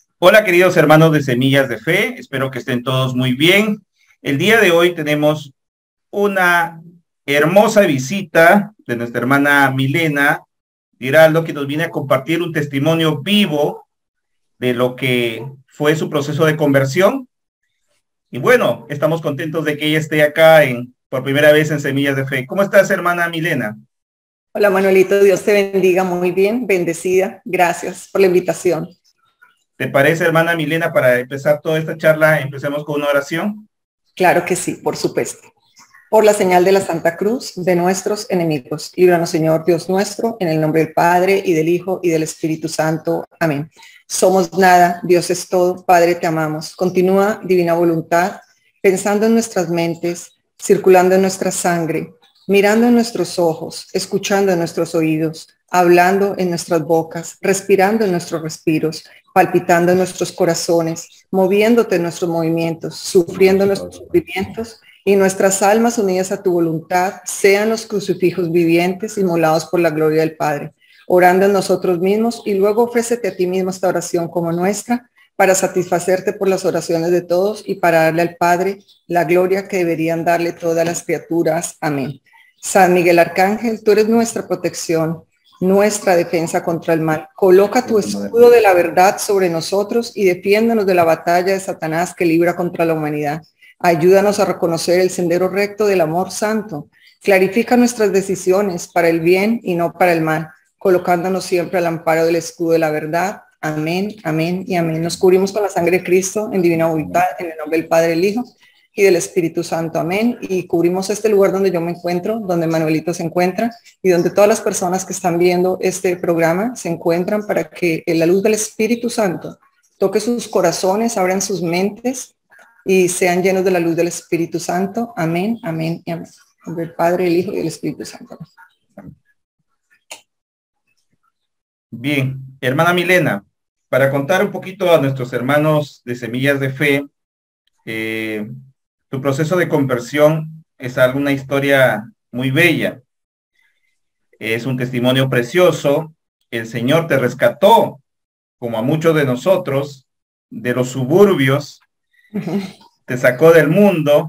Hola queridos hermanos de Semillas de Fe, espero que estén todos muy bien. El día de hoy tenemos una hermosa visita de nuestra hermana Milena Giraldo, que nos viene a compartir un testimonio vivo de lo que fue su proceso de conversión. Y bueno, estamos contentos de que ella esté acá por primera vez en Semillas de Fe. ¿Cómo estás, hermana Milena? Hola Manuelito, Dios te bendiga muy bien, bendecida. Gracias por la invitación. ¿Te parece, hermana Milena, para empezar toda esta charla, empecemos con una oración? Claro que sí, por supuesto. Por la señal de la Santa Cruz de nuestros enemigos, líbranos Señor Dios nuestro, en el nombre del Padre y del Hijo y del Espíritu Santo. Amén. Somos nada, Dios es todo, Padre te amamos. Continúa divina voluntad, pensando en nuestras mentes, circulando en nuestra sangre, mirando en nuestros ojos, escuchando en nuestros oídos, hablando en nuestras bocas, respirando en nuestros respiros, palpitando en nuestros corazones, moviéndote en nuestros movimientos, sufriendo nuestros sufrimientos, y nuestras almas unidas a tu voluntad sean los crucifijos vivientes inmolados por la gloria del Padre, orando en nosotros mismos, y luego ofrécete a ti mismo esta oración como nuestra, para satisfacerte por las oraciones de todos y para darle al Padre la gloria que deberían darle todas las criaturas. Amén. San Miguel Arcángel, tú eres nuestra protección, nuestra defensa contra el mal. Coloca tu escudo de la verdad sobre nosotros y defiéndonos de la batalla de Satanás que libra contra la humanidad. Ayúdanos a reconocer el sendero recto del amor santo. Clarifica nuestras decisiones para el bien y no para el mal, colocándonos siempre al amparo del escudo de la verdad. Amén, amén y amén. Nos cubrimos con la sangre de Cristo en divina voluntad, en el nombre del Padre, del Hijo y del Espíritu Santo. Amén. Y cubrimos este lugar donde yo me encuentro, donde Manuelito se encuentra y donde todas las personas que están viendo este programa se encuentran, para que la luz del Espíritu Santo toque sus corazones, abran sus mentes y sean llenos de la luz del Espíritu Santo. Amén, amén y amén. En nombre del Padre, el Hijo y el Espíritu Santo. Bien, hermana Milena, para contar un poquito a nuestros hermanos de Semillas de Fe, tu proceso de conversión es una historia muy bella, es un testimonio precioso. El Señor te rescató, como a muchos de nosotros, de los suburbios, te sacó del mundo.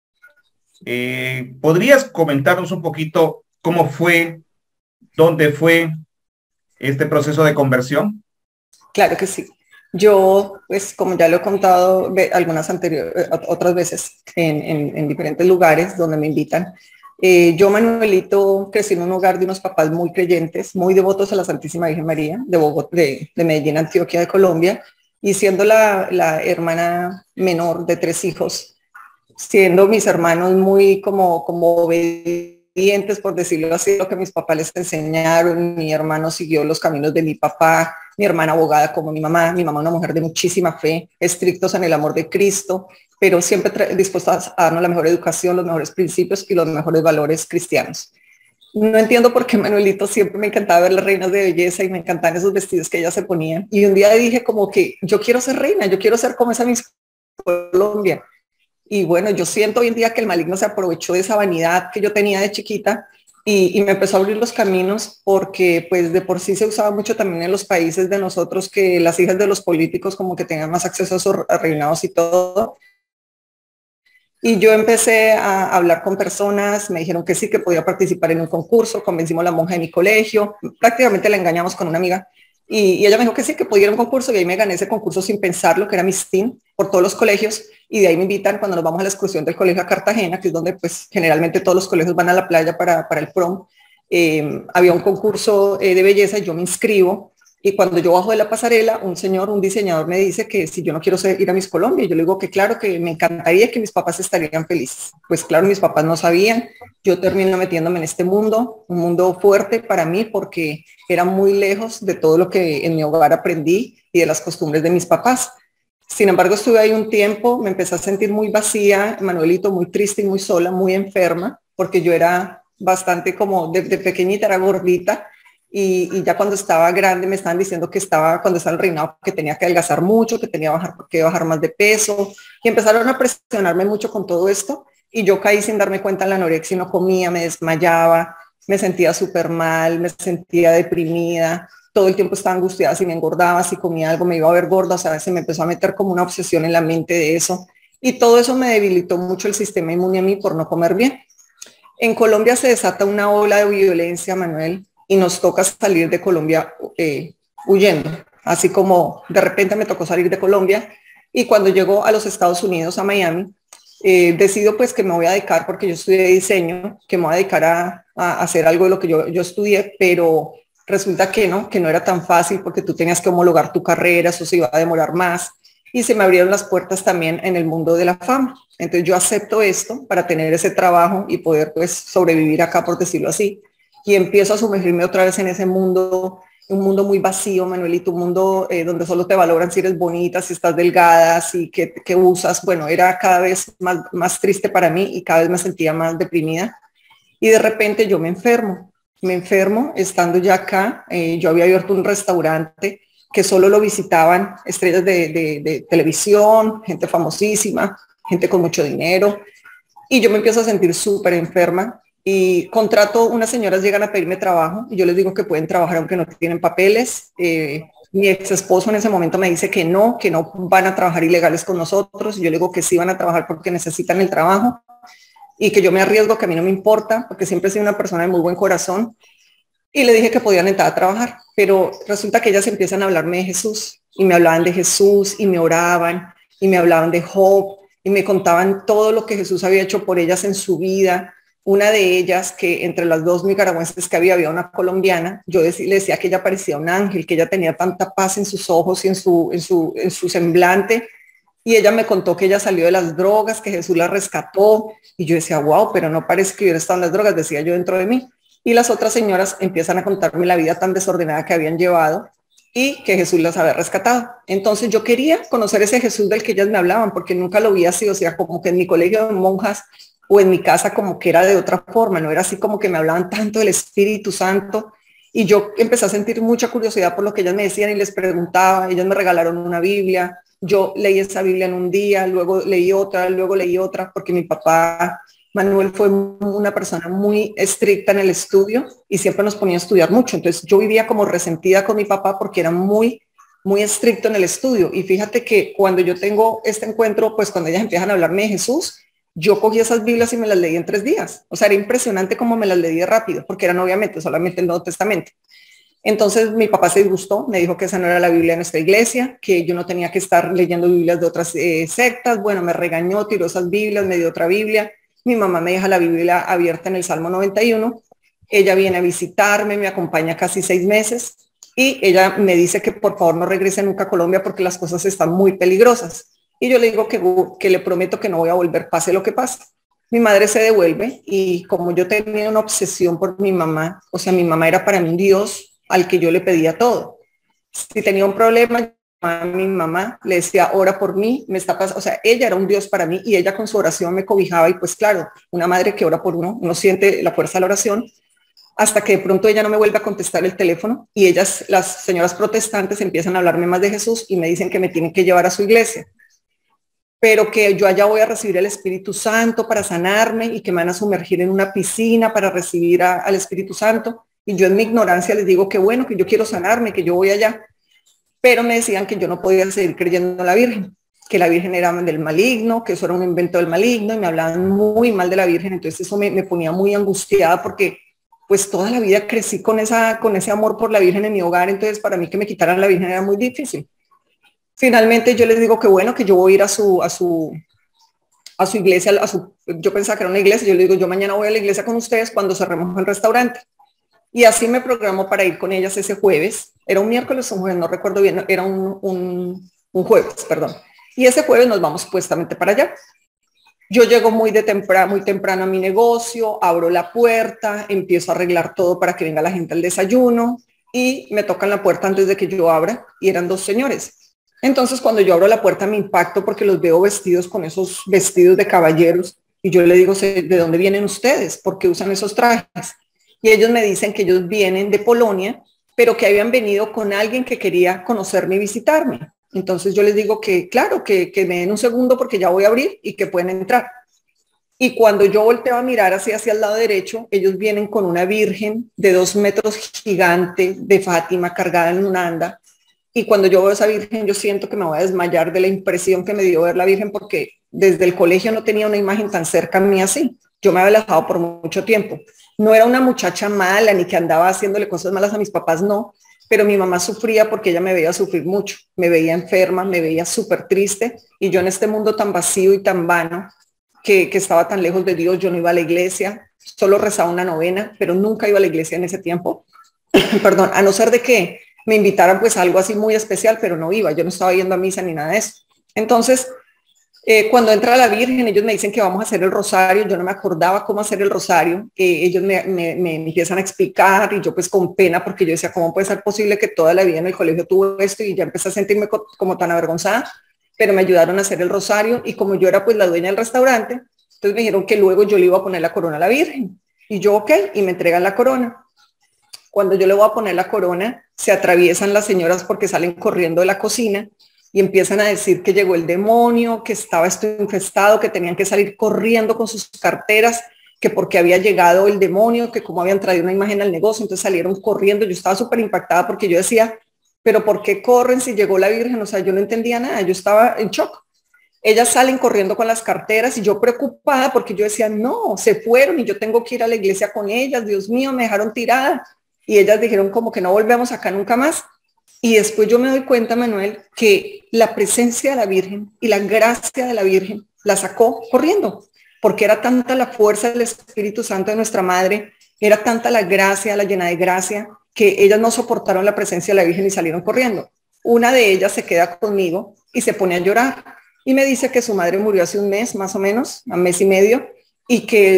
¿Podrías comentarnos un poquito cómo fue, dónde fue este proceso de conversión? Claro que sí. Yo, pues como ya lo he contado algunas otras veces en diferentes lugares donde me invitan, yo, Manuelito, crecí en un hogar de unos papás muy creyentes, muy devotos a la Santísima Virgen María, de Medellín, Antioquia, de Colombia, y siendo la hermana menor de 3 hijos, siendo mis hermanos muy como obedientes, por decirlo así, lo que mis papás les enseñaron. Mi hermano siguió los caminos de mi papá, mi hermana abogada como mi mamá una mujer de muchísima fe, estrictos en el amor de Cristo, pero siempre dispuestos a darnos la mejor educación, los mejores principios y los mejores valores cristianos. No entiendo por qué Manuelito siempre me encantaba ver las reinas de belleza y me encantaban esos vestidos que ellas se ponían. Y un día dije como que yo quiero ser reina, yo quiero ser como esa Miss Colombia. Y bueno, yo siento hoy en día que el maligno se aprovechó de esa vanidad que yo tenía de chiquita y me empezó a abrir los caminos, porque pues de por sí se usaba mucho también en los países de nosotros que las hijas de los políticos como que tenían más acceso a esos reinados y todo. Y yo empecé a hablar con personas, me dijeron que sí, que podía participar en un concurso, convencimos a la monja de mi colegio, prácticamente la engañamos con una amiga. Y ella me dijo que sí, que podía ir a un concurso, y ahí me gané ese concurso sin pensarlo, que era Miss Teen, por todos los colegios, y de ahí me invitan cuando nos vamos a la excursión del colegio a Cartagena, que es donde pues generalmente todos los colegios van a la playa para el prom. Había un concurso de belleza y yo me inscribo, y cuando yo bajo de la pasarela, un diseñador me dice que si yo no quiero ir a Miss Colombia, y yo le digo que claro, que me encantaría, que mis papás estarían felices. Pues claro, mis papás no sabían. Yo termino metiéndome en este mundo, un mundo fuerte para mí, porque era muy lejos de todo lo que en mi hogar aprendí y de las costumbres de mis papás. Sin embargo, estuve ahí un tiempo, me empecé a sentir muy vacía, Manuelito, muy triste y muy sola, muy enferma, porque yo era bastante como de pequeñita, era gordita. Y ya cuando estaba grande me estaban diciendo que cuando estaba el reinado, que tenía que adelgazar mucho, que tenía que bajar más de peso, y empezaron a presionarme mucho con todo esto, y yo caí sin darme cuenta en la anorexia, y no comía, me desmayaba, me sentía súper mal, me sentía deprimida, todo el tiempo estaba angustiada si me engordaba, si comía algo me iba a ver gorda, o sea, se me empezó a meter como una obsesión en la mente de eso. Y todo eso me debilitó mucho el sistema inmune a mí por no comer bien. En Colombia se desata una ola de violencia, Manuel, y nos toca salir de Colombia huyendo. Así como de repente me tocó salir de Colombia y cuando llego a los Estados Unidos, a Miami, decido pues que me voy a dedicar, porque yo estudié diseño, que me voy a dedicar a hacer algo de lo que yo estudié, pero resulta que no era tan fácil porque tú tenías que homologar tu carrera, eso se iba a demorar más y se me abrieron las puertas también en el mundo de la fama. Entonces yo acepto esto para tener ese trabajo y poder pues sobrevivir acá, por decirlo así, y empiezo a sumergirme otra vez en ese mundo, un mundo muy vacío, Manuelito, un mundo donde solo te valoran si eres bonita, si estás delgada, si qué usas. Bueno, era cada vez más triste para mí y cada vez me sentía más deprimida. Y de repente yo me enfermo estando ya acá. Yo había abierto un restaurante que solo lo visitaban estrellas de televisión, gente famosísima, gente con mucho dinero. Y yo me empiezo a sentir súper enferma y contrato, unas señoras llegan a pedirme trabajo y yo les digo que pueden trabajar aunque no tienen papeles. Mi ex esposo en ese momento me dice que no van a trabajar ilegales con nosotros. Y yo le digo que sí van a trabajar porque necesitan el trabajo y que yo me arriesgo, que a mí no me importa, porque siempre he sido una persona de muy buen corazón. Y le dije que podían entrar a trabajar, pero resulta que ellas empiezan a hablarme de Jesús y me hablaban de Jesús y me oraban y me hablaban de Job y me contaban todo lo que Jesús había hecho por ellas en su vida. Una de ellas, que entre las dos nicaragüenses que había una colombiana, yo le decía que ella parecía un ángel, que ella tenía tanta paz en sus ojos y en su semblante. Y ella me contó que ella salió de las drogas, que Jesús la rescató. Y yo decía, wow, pero no parece que hubiera estado en las drogas, decía yo dentro de mí. Y las otras señoras empiezan a contarme la vida tan desordenada que habían llevado y que Jesús las había rescatado. Entonces yo quería conocer ese Jesús del que ellas me hablaban, porque nunca lo vi así, o sea, como que en mi colegio de monjas o en mi casa como que era de otra forma, no era así como que me hablaban tanto del Espíritu Santo. Y yo empecé a sentir mucha curiosidad por lo que ellas me decían y les preguntaba. Ellas me regalaron una Biblia, yo leí esa Biblia en un día, luego leí otra, porque mi papá Manuel fue una persona muy estricta en el estudio y siempre nos ponía a estudiar mucho. Entonces yo vivía como resentida con mi papá porque era muy estricto en el estudio. Y fíjate que cuando yo tengo este encuentro, pues cuando ellas empiezan a hablarme de Jesús, yo cogí esas Biblias y me las leí en 3 días. O sea, era impresionante cómo me las leí rápido, porque eran obviamente solamente el Nuevo Testamento. Entonces mi papá se disgustó, me dijo que esa no era la Biblia de nuestra iglesia, que yo no tenía que estar leyendo Biblias de otras sectas. Bueno, me regañó, tiró esas Biblias, me dio otra Biblia. Mi mamá me deja la Biblia abierta en el Salmo 91. Ella viene a visitarme, me acompaña casi 6 meses y ella me dice que por favor no regrese nunca a Colombia porque las cosas están muy peligrosas. Y yo le digo que le prometo que no voy a volver, pase lo que pase. Mi madre se devuelve y como yo tenía una obsesión por mi mamá, o sea, mi mamá era para mí un Dios al que yo le pedía todo. Si tenía un problema, a mi mamá le decía, ora por mí, me está pasando, o sea, ella era un Dios para mí y ella con su oración me cobijaba. Y pues claro, una madre que ora por uno siente la fuerza de la oración, hasta que de pronto ella no me vuelve a contestar el teléfono y ellas, las señoras protestantes, empiezan a hablarme más de Jesús y me dicen que me tienen que llevar a su iglesia, pero que yo allá voy a recibir el Espíritu Santo para sanarme y que me van a sumergir en una piscina para recibir al Espíritu Santo. Y yo en mi ignorancia les digo que bueno, que yo quiero sanarme, que yo voy allá. Pero me decían que yo no podía seguir creyendo en la Virgen, que la Virgen era del maligno, que eso era un invento del maligno, y me hablaban muy mal de la Virgen. Entonces eso me ponía muy angustiada porque pues toda la vida crecí con ese amor por la Virgen en mi hogar. Entonces para mí que me quitaran la Virgen era muy difícil. Finalmente yo les digo que bueno, que yo voy a ir a su iglesia, yo pensaba que era una iglesia. Yo les digo, yo mañana voy a la iglesia con ustedes cuando cerremos el restaurante. Y así me programó para ir con ellas ese jueves. Era un miércoles o un jueves, no recuerdo bien, era un jueves, perdón. Y ese jueves nos vamos supuestamente para allá. Yo llego muy temprano a mi negocio, abro la puerta, empiezo a arreglar todo para que venga la gente al desayuno y me tocan la puerta antes de que yo abra y eran 2 señores. Entonces cuando yo abro la puerta me impacto porque los veo vestidos con esos vestidos de caballeros y yo le digo, ¿de dónde vienen ustedes? ¿Por qué usan esos trajes? Y ellos me dicen que ellos vienen de Polonia, pero que habían venido con alguien que quería conocerme y visitarme. Entonces yo les digo que claro, que me den un segundo porque ya voy a abrir y que pueden entrar. Y cuando yo volteo a mirar hacia el lado derecho, ellos vienen con una virgen de 2 metros gigante de Fátima cargada en un anda. Y cuando yo veo esa virgen, yo siento que me voy a desmayar de la impresión que me dio ver la virgen, porque desde el colegio no tenía una imagen tan cerca a mí así. Yo me había alejado por mucho tiempo. No era una muchacha mala ni que andaba haciéndole cosas malas a mis papás, no. Pero mi mamá sufría porque ella me veía sufrir mucho. Me veía enferma, me veía súper triste. Y yo en este mundo tan vacío y tan vano, que estaba tan lejos de Dios, yo no iba a la iglesia, solo rezaba una novena, pero nunca iba a la iglesia en ese tiempo. Perdón, a no ser de que me invitaran pues a algo así muy especial, pero no iba, yo no estaba yendo a misa ni nada de eso. Entonces, cuando entra la Virgen, ellos me dicen que vamos a hacer el rosario, yo no me acordaba cómo hacer el rosario, ellos me empiezan a explicar y yo pues con pena, porque yo decía, ¿cómo puede ser posible que toda la vida en el colegio tuvo esto? Y ya empecé a sentirme como tan avergonzada, pero me ayudaron a hacer el rosario y como yo era pues la dueña del restaurante, entonces me dijeron que luego yo le iba a poner la corona a la Virgen. Y yo, ok, y me entregan la corona. Cuando yo le voy a poner la corona, se atraviesan las señoras porque salen corriendo de la cocina y empiezan a decir que llegó el demonio, que estaba esto infestado, que tenían que salir corriendo con sus carteras, que porque había llegado el demonio, que como habían traído una imagen al negocio, entonces salieron corriendo. Yo estaba súper impactada porque yo decía, pero ¿por qué corren si llegó la Virgen? O sea, yo no entendía nada, yo estaba en shock. Ellas salen corriendo con las carteras y yo preocupada porque yo decía, no, se fueron y yo tengo que ir a la iglesia con ellas, Dios mío, me dejaron tirada. Y ellas dijeron como que no volvemos acá nunca más. Y después yo me doy cuenta, Manuel, que la presencia de la Virgen y la gracia de la Virgen la sacó corriendo, porque era tanta la fuerza del Espíritu Santo de nuestra Madre, era tanta la gracia, la llena de gracia, que ellas no soportaron la presencia de la Virgen y salieron corriendo. Una de ellas se queda conmigo y se pone a llorar y me dice que su madre murió hace un mes, más o menos, un mes y medio, y que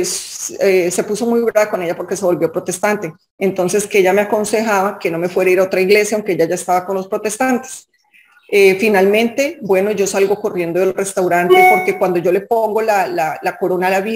se puso muy brava con ella porque se volvió protestante. Entonces que ella me aconsejaba que no me fuera a ir a otra iglesia, aunque ella ya estaba con los protestantes. Finalmente, bueno, yo salgo corriendo del restaurante porque cuando yo le pongo la corona a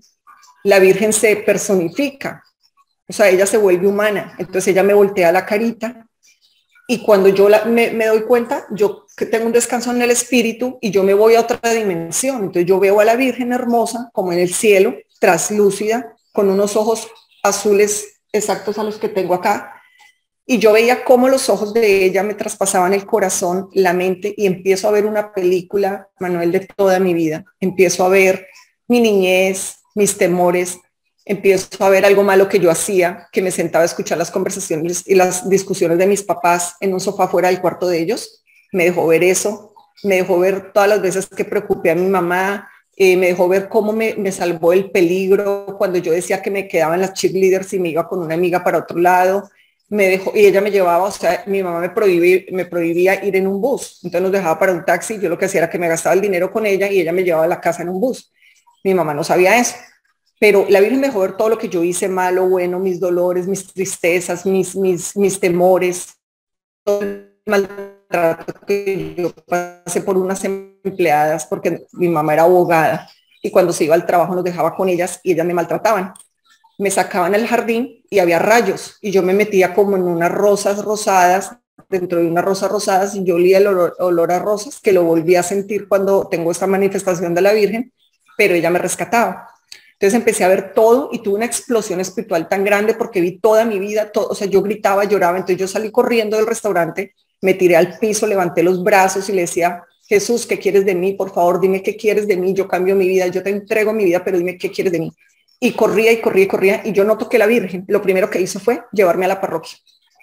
la Virgen se personifica, o sea, ella se vuelve humana. Entonces ella me voltea la carita y cuando yo me doy cuenta, yo que tengo un descanso en el espíritu y yo me voy a otra dimensión. Entonces yo veo a la Virgen hermosa como en el cielo, traslúcida, con unos ojos azules exactos a los que tengo acá. Y yo veía cómo los ojos de ella me traspasaban el corazón, la mente, y empiezo a ver una película, Manuel, de toda mi vida. Empiezo a ver mi niñez, mis temores, empiezo a ver algo malo que yo hacía, que me sentaba a escuchar las conversaciones y las discusiones de mis papás en un sofá fuera del cuarto de ellos. Me dejó ver eso, me dejó ver todas las veces que preocupé a mi mamá, me dejó ver cómo me salvó el peligro cuando yo decía que me quedaban las cheerleaders y me iba con una amiga para otro lado. Me dejó, y ella me llevaba, o sea, mi mamá me prohibía ir en un bus, entonces nos dejaba para un taxi, yo lo que hacía era que me gastaba el dinero con ella y ella me llevaba a la casa en un bus. Mi mamá no sabía eso, pero la Virgen me dejó ver todo lo que yo hice malo, bueno, mis dolores, mis tristezas, mis temores, todo el maltrato que yo pasé por unas empleadas, porque mi mamá era abogada, y cuando se iba al trabajo nos dejaba con ellas y ellas me maltrataban. Me sacaban al jardín y había rayos y yo me metía como en unas rosas rosadas, dentro de unas rosas rosadas, y yo olía el olor a rosas, que lo volví a sentir cuando tengo esta manifestación de la Virgen, pero ella me rescataba. Entonces empecé a ver todo y tuve una explosión espiritual tan grande porque vi toda mi vida, todo, o sea, yo gritaba, lloraba. Entonces yo salí corriendo del restaurante, me tiré al piso, levanté los brazos y le decía, Jesús, ¿qué quieres de mí? Por favor, dime qué quieres de mí, yo cambio mi vida, yo te entrego mi vida, pero dime qué quieres de mí. Y corría y corría y corría y yo no toqué la Virgen. Lo primero que hizo fue llevarme a la parroquia.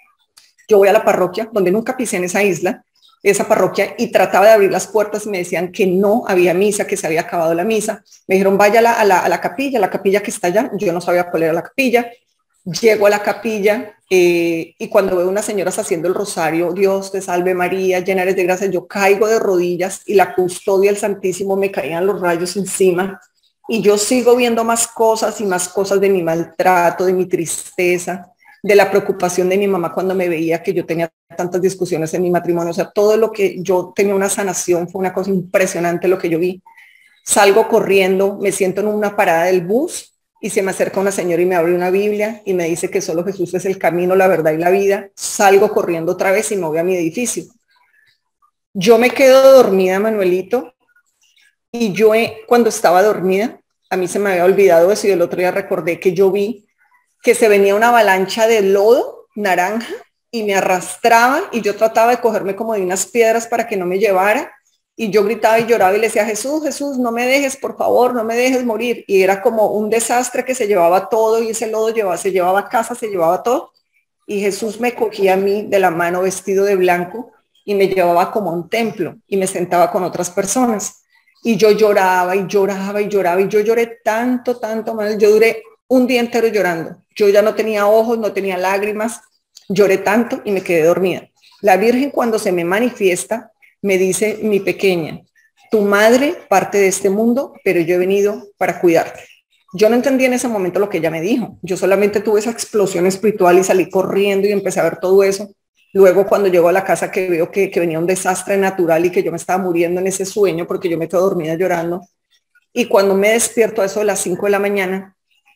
Yo voy a la parroquia, donde nunca pisé en esa isla, esa parroquia, y trataba de abrir las puertas y me decían que no había misa, que se había acabado la misa. Me dijeron, vaya a la capilla que está allá. Yo no sabía cuál era la capilla. Llego a la capilla y cuando veo unas señoras haciendo el rosario, Dios te salve María, llena eres de gracia, yo caigo de rodillas y la custodia del Santísimo me caían los rayos encima. Y yo sigo viendo más cosas y más cosas de mi maltrato, de mi tristeza, de la preocupación de mi mamá cuando me veía que yo tenía tantas discusiones en mi matrimonio. O sea, todo lo que yo tenía una sanación, fue una cosa impresionante lo que yo vi. Salgo corriendo, me siento en una parada del bus y se me acerca una señora y me abre una Biblia y me dice que solo Jesús es el camino, la verdad y la vida. Salgo corriendo otra vez y me voy a mi edificio. Yo me quedo dormida, Manuelito, y yo cuando estaba dormida, a mí se me había olvidado eso y el otro día recordé que yo vi que se venía una avalancha de lodo naranja y me arrastraba y yo trataba de cogerme como de unas piedras para que no me llevara y yo gritaba y lloraba y le decía, Jesús, Jesús, no me dejes, por favor, no me dejes morir. Y era como un desastre que se llevaba todo y ese lodo se llevaba casa, se llevaba todo. Y Jesús me cogía a mí de la mano vestido de blanco y me llevaba como a un templo y me sentaba con otras personas. Y yo lloraba y lloraba y lloraba y yo lloré tanto, tanto, Manuel. Yo duré un día entero llorando. Yo ya no tenía ojos, no tenía lágrimas, lloré tanto y me quedé dormida. La Virgen cuando se me manifiesta me dice, mi pequeña, tu madre parte de este mundo, pero yo he venido para cuidarte. Yo no entendí en ese momento lo que ella me dijo. Yo solamente tuve esa explosión espiritual y salí corriendo y empecé a ver todo eso. Luego cuando llego a la casa que veo que venía un desastre natural y que yo me estaba muriendo en ese sueño porque yo me quedo dormida llorando. Y cuando me despierto a eso de las 5 de la mañana,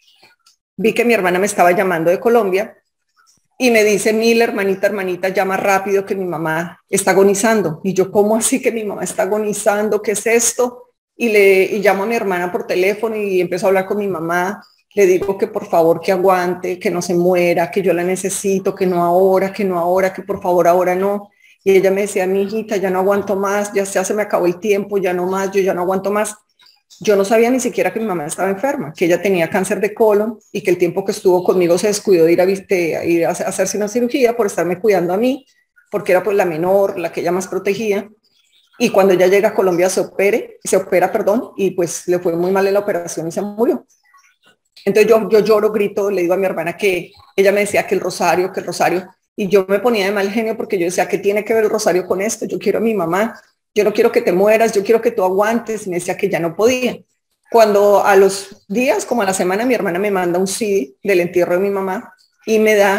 vi que mi hermana me estaba llamando de Colombia y me dice, Mila, hermanita, llama rápido que mi mamá está agonizando. Y yo, ¿cómo así que mi mamá está agonizando? ¿Qué es esto? Y llamo a mi hermana por teléfono y empiezo a hablar con mi mamá. Le digo que por favor que aguante, que no se muera, que yo la necesito, que no ahora, que por favor ahora no. Y ella me decía, mi hijita, ya no aguanto más, ya se me acabó el tiempo, ya no más, yo ya no aguanto más. Yo no sabía ni siquiera que mi mamá estaba enferma, que ella tenía cáncer de colon y que el tiempo que estuvo conmigo se descuidó de ir a hacerse una cirugía por estarme cuidando a mí, porque era pues la menor, la que ella más protegía. Y cuando ella llega a Colombia se opera, y pues le fue muy mal en la operación y se murió. Entonces yo lloro, grito, le digo a mi hermana que ella me decía que el rosario, y yo me ponía de mal genio porque yo decía, ¿qué tiene que ver el rosario con esto? Yo quiero a mi mamá, yo no quiero que te mueras, yo quiero que tú aguantes, y me decía que ya no podía. Cuando a los días, como a la semana, mi hermana me manda un CD del entierro de mi mamá y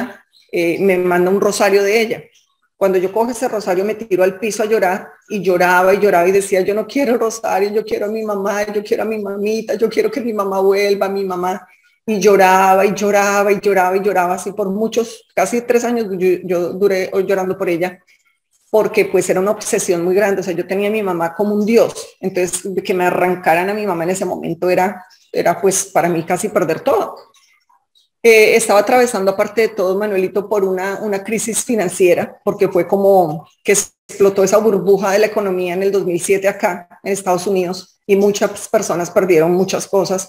me manda un rosario de ella. Cuando yo cojo ese rosario me tiro al piso a llorar y lloraba y lloraba y decía, yo no quiero el rosario, yo quiero a mi mamá, yo quiero a mi mamita, yo quiero que mi mamá vuelva, mi mamá. Y lloraba y lloraba y lloraba y lloraba así por casi 3 años yo duré llorando por ella, porque pues era una obsesión muy grande. O sea, yo tenía a mi mamá como un dios. Entonces, que me arrancaran a mi mamá en ese momento era pues para mí casi perder todo. Estaba atravesando, aparte de todo, Manuelito, por una crisis financiera, porque fue como que explotó esa burbuja de la economía en el 2007 acá en Estados Unidos y muchas personas perdieron muchas cosas.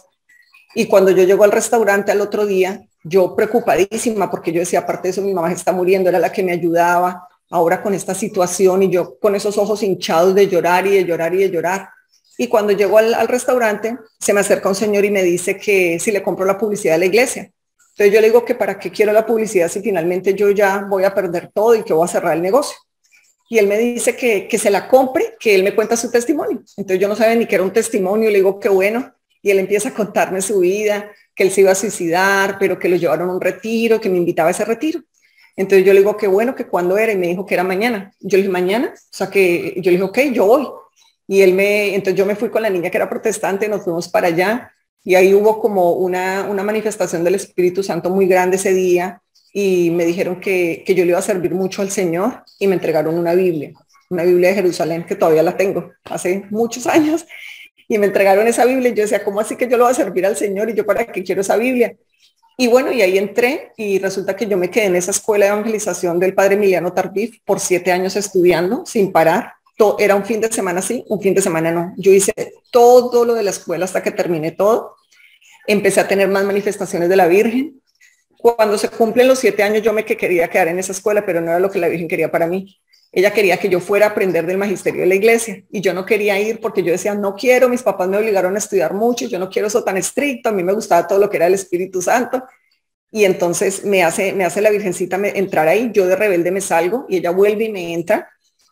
Y cuando yo llego al restaurante al otro día, yo preocupadísima, porque yo decía, aparte de eso, mi mamá se está muriendo, era la que me ayudaba, ahora con esta situación, y yo con esos ojos hinchados de llorar y de llorar y de llorar. Y cuando llego al restaurante, se me acerca un señor y me dice que si le compro la publicidad de la iglesia. Entonces yo le digo que para qué quiero la publicidad si finalmente yo ya voy a perder todo y que voy a cerrar el negocio. Y él me dice que se la compre, que él me cuenta su testimonio. Entonces yo no sabía ni que era un testimonio, le digo qué bueno. Y él empieza a contarme su vida, que él se iba a suicidar, pero que lo llevaron a un retiro, que me invitaba a ese retiro. Entonces yo le digo qué bueno, que cuándo era, y me dijo que era mañana. Yo le dije, ¿mañana? O sea que yo le dije, ok, yo voy. Y entonces yo me fui con la niña que era protestante, nos fuimos para allá. Y ahí hubo como una manifestación del Espíritu Santo muy grande ese día y me dijeron que yo le iba a servir mucho al Señor y me entregaron una Biblia de Jerusalén, que todavía la tengo, hace muchos años, y me entregaron esa Biblia y yo decía, ¿cómo así que yo lo voy a servir al Señor? Y yo, ¿para qué quiero esa Biblia? Y bueno, y ahí entré y resulta que yo me quedé en esa escuela de evangelización del padre Emiliano Tardif por 7 años estudiando sin parar. Era un fin de semana sí, un fin de semana no. Yo hice todo lo de la escuela hasta que terminé todo. Empecé a tener más manifestaciones de la Virgen. Cuando se cumplen los 7 años, yo me quería quedar en esa escuela, pero no era lo que la Virgen quería para mí. Ella quería que yo fuera a aprender del magisterio de la iglesia y yo no quería ir porque yo decía, no quiero, mis papás me obligaron a estudiar mucho, yo no quiero eso tan estricto, a mí me gustaba todo lo que era el Espíritu Santo. Y entonces me hace la Virgencita entrar ahí, yo de rebelde me salgo y ella vuelve y me entra.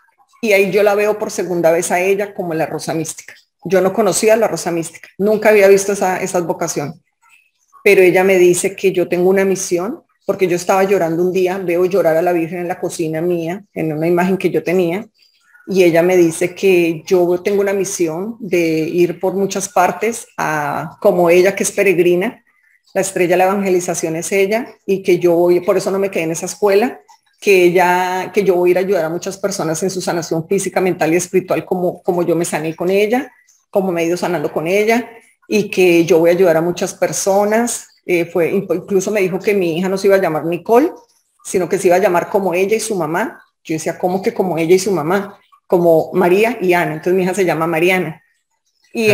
Y ahí yo la veo por segunda vez a ella como la Rosa Mística. Yo no conocía la Rosa Mística, nunca había visto esa vocación, pero ella me dice que yo tengo una misión, porque yo estaba llorando un día, veo llorar a la Virgen en la cocina mía, en una imagen que yo tenía, y ella me dice que yo tengo una misión de ir por muchas partes, como ella que es peregrina, la estrella de la evangelización es ella, y que yo voy, por eso no me quedé en esa escuela, que yo voy a ir a ayudar a muchas personas en su sanación física, mental y espiritual, como yo me sané con ella, como me he ido sanando con ella, y que yo voy a ayudar a muchas personas. Incluso me dijo que mi hija no se iba a llamar Nicole, sino que se iba a llamar como ella y su mamá. Yo decía, ¿cómo que como ella y su mamá? Como María y Ana. Entonces mi hija se llama Mariana. Y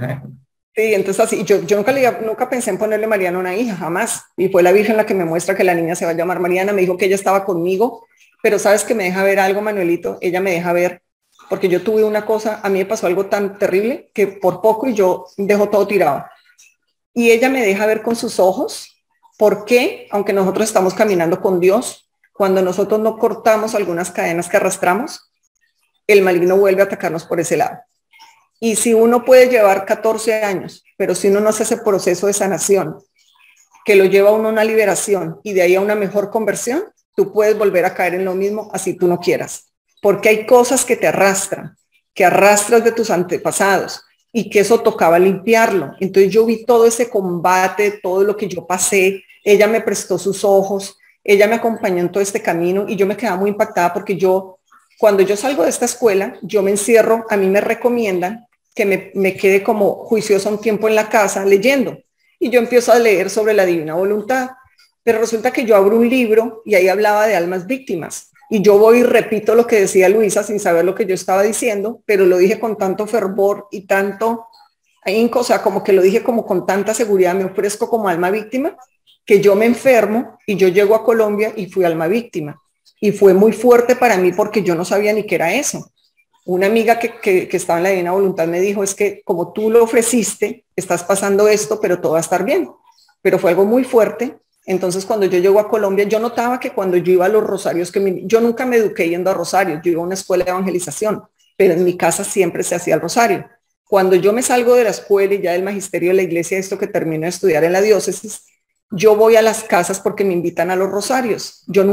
sí, entonces así, yo nunca pensé en ponerle Mariana a una hija, jamás. Y fue la Virgen la que me muestra que la niña se va a llamar Mariana. Me dijo que ella estaba conmigo, pero sabes que me deja ver algo, Manuelito. Ella me deja ver, porque yo tuve una cosa, a mí me pasó algo tan terrible que por poco y yo dejo todo tirado. Y ella me deja ver con sus ojos por qué, aunque nosotros estamos caminando con Dios, cuando nosotros no cortamos algunas cadenas que arrastramos, el maligno vuelve a atacarnos por ese lado. Y si uno puede llevar 14 años, pero si uno no hace ese proceso de sanación, que lo lleva a uno a una liberación y de ahí a una mejor conversión, tú puedes volver a caer en lo mismo así tú no quieras. Porque hay cosas que te arrastran, que arrastras de tus antepasados y que eso tocaba limpiarlo. Entonces yo vi todo ese combate, todo lo que yo pasé. Ella me prestó sus ojos, ella me acompañó en todo este camino y yo me quedaba muy impactada porque cuando yo salgo de esta escuela, yo me encierro, a mí me recomiendan que me quede como juiciosa un tiempo en la casa leyendo. Y yo empiezo a leer sobre la divina voluntad. Pero resulta que yo abro un libro y ahí hablaba de almas víctimas. Y yo voy y repito lo que decía Luisa sin saber lo que yo estaba diciendo, pero lo dije con tanto fervor y tanto ahínco, o sea, como que lo dije como con tanta seguridad, me ofrezco como alma víctima, que yo me enfermo y yo llego a Colombia y fui alma víctima. Y fue muy fuerte para mí porque yo no sabía ni qué era eso. Una amiga que estaba en la divina voluntad me dijo, es que como tú lo ofreciste, estás pasando esto, pero todo va a estar bien. Pero fue algo muy fuerte. Entonces cuando yo llego a Colombia, yo notaba que cuando yo iba a los rosarios, yo nunca me eduqué yendo a rosarios, yo iba a una escuela de evangelización, pero en mi casa siempre se hacía el rosario. Cuando yo me salgo de la escuela y ya del magisterio de la iglesia, esto que termino de estudiar en la diócesis, yo voy a las casas porque me invitan a los rosarios. Yo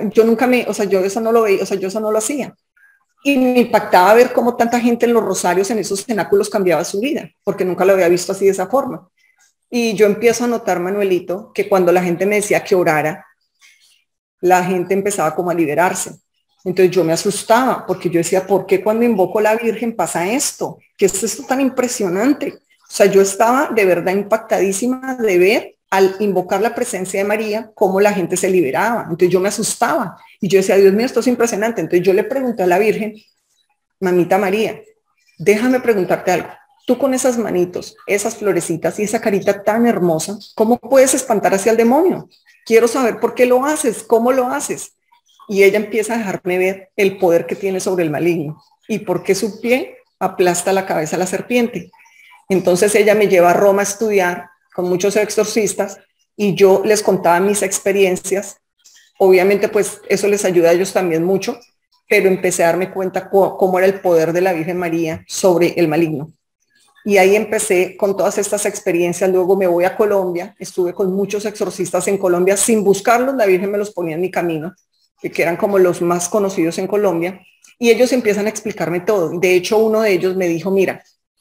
eso no lo veía, o sea, yo eso no lo hacía. Y me impactaba ver cómo tanta gente en los rosarios, en esos cenáculos, cambiaba su vida, porque nunca lo había visto así de esa forma. Y yo empiezo a notar, Manuelito, que cuando la gente me decía que orara, la gente empezaba como a liberarse. Entonces yo me asustaba, porque yo decía, ¿por qué cuando invoco a la Virgen pasa esto? ¿Qué es esto tan impresionante? O sea, yo estaba de verdad impactadísima de ver al invocar la presencia de María, cómo la gente se liberaba. Entonces yo me asustaba y yo decía, Dios mío, esto es impresionante. Entonces yo le pregunté a la Virgen, mamita María, déjame preguntarte algo. Tú con esas manitos, esas florecitas y esa carita tan hermosa, ¿cómo puedes espantar hacia el demonio? Quiero saber por qué lo haces, cómo lo haces. Y ella empieza a dejarme ver el poder que tiene sobre el maligno y por qué su pie aplasta la cabeza a la serpiente. Entonces ella me lleva a Roma a estudiar con muchos exorcistas y yo les contaba mis experiencias. Obviamente pues eso les ayuda a ellos también mucho, pero empecé a darme cuenta cómo era el poder de la Virgen María sobre el maligno. Y ahí empecé con todas estas experiencias. Luego me voy a Colombia, estuve con muchos exorcistas en Colombia sin buscarlos, la Virgen me los ponía en mi camino, que eran como los más conocidos en Colombia, y ellos empiezan a explicarme todo. De hecho, uno de ellos me dijo, mira,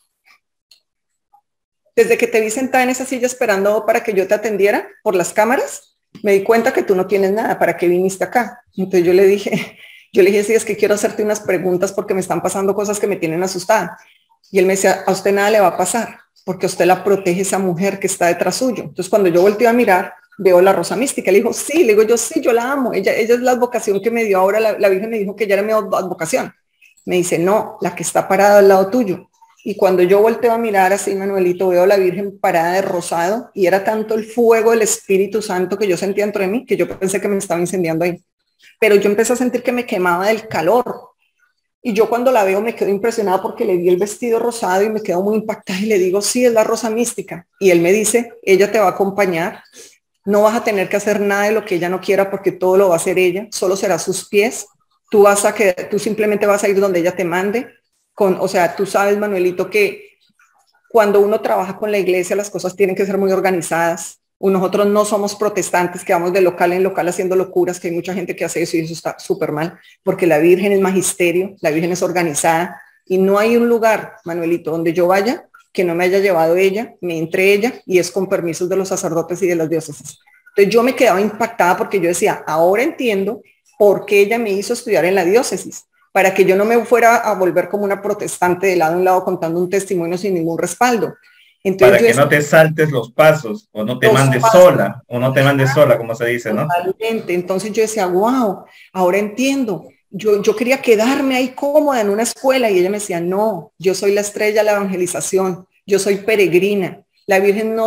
desde que te vi sentada en esa silla esperando para que yo te atendiera por las cámaras, me di cuenta que tú no tienes nada, ¿para qué viniste acá? Entonces yo le dije, sí, es que quiero hacerte unas preguntas porque me están pasando cosas que me tienen asustada. Y él me decía, a usted nada le va a pasar, porque a usted la protege esa mujer que está detrás suyo. Entonces cuando yo volteo a mirar, veo la rosa mística. Le dijo, sí, le digo yo, sí, yo la amo. Ella es la advocación que me dio ahora, la Virgen me dijo que ella era mi advocación. Me dice, no, la que está parada al lado tuyo. Y cuando yo volteo a mirar así, Manuelito, veo a la Virgen parada de rosado y era tanto el fuego del Espíritu Santo que yo sentía dentro de mí que yo pensé que me estaba incendiando ahí. Pero yo empecé a sentir que me quemaba del calor. Y yo cuando la veo me quedo impresionada porque le vi el vestido rosado y me quedo muy impactada y le digo, sí, es la rosa mística. Y él me dice, ella te va a acompañar, no vas a tener que hacer nada de lo que ella no quiera porque todo lo va a hacer ella, solo será sus pies. Tú simplemente vas a ir donde ella te mande. O sea, tú sabes, Manuelito, que cuando uno trabaja con la iglesia las cosas tienen que ser muy organizadas. Nosotros no somos protestantes que vamos de local en local haciendo locuras, que hay mucha gente que hace eso y eso está súper mal, porque la Virgen es magisterio, la Virgen es organizada y no hay un lugar, Manuelito, donde yo vaya que no me haya llevado ella, me entre ella y es con permisos de los sacerdotes y de las diócesis. Entonces yo me quedaba impactada porque yo decía, ahora entiendo por qué ella me hizo estudiar en la diócesis, para que yo no me fuera a volver como una protestante de lado a un lado contando un testimonio sin ningún respaldo. Entonces Para yo que decía, no te saltes los pasos o no te los mandes pasos, sola o no te mandes sola, como se dice, ¿no? totalmente. Entonces yo decía, wow, ahora entiendo. Yo quería quedarme ahí cómoda en una escuela y ella me decía, no, yo soy la estrella de la evangelización, yo soy peregrina. La Virgen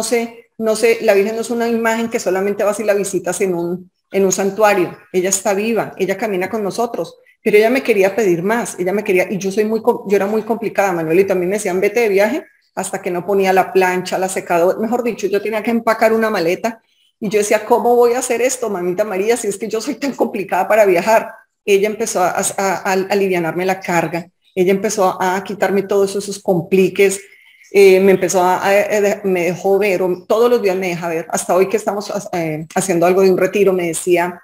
la Virgen no es una imagen que solamente vas y la visitas en un santuario. Ella está viva, ella camina con nosotros, pero ella me quería pedir más, ella me quería, y yo era muy complicada, Manuelito, a mí me decían, vete de viaje hasta que no ponía la plancha, la secadora, mejor dicho, yo tenía que empacar una maleta y yo decía, ¿cómo voy a hacer esto, mamita María, si es que yo soy tan complicada para viajar? Ella empezó a alivianarme la carga, ella empezó a quitarme todos esos compliques, me empezó me dejó ver, todos los días me deja ver, hasta hoy que estamos haciendo algo de un retiro, me decía,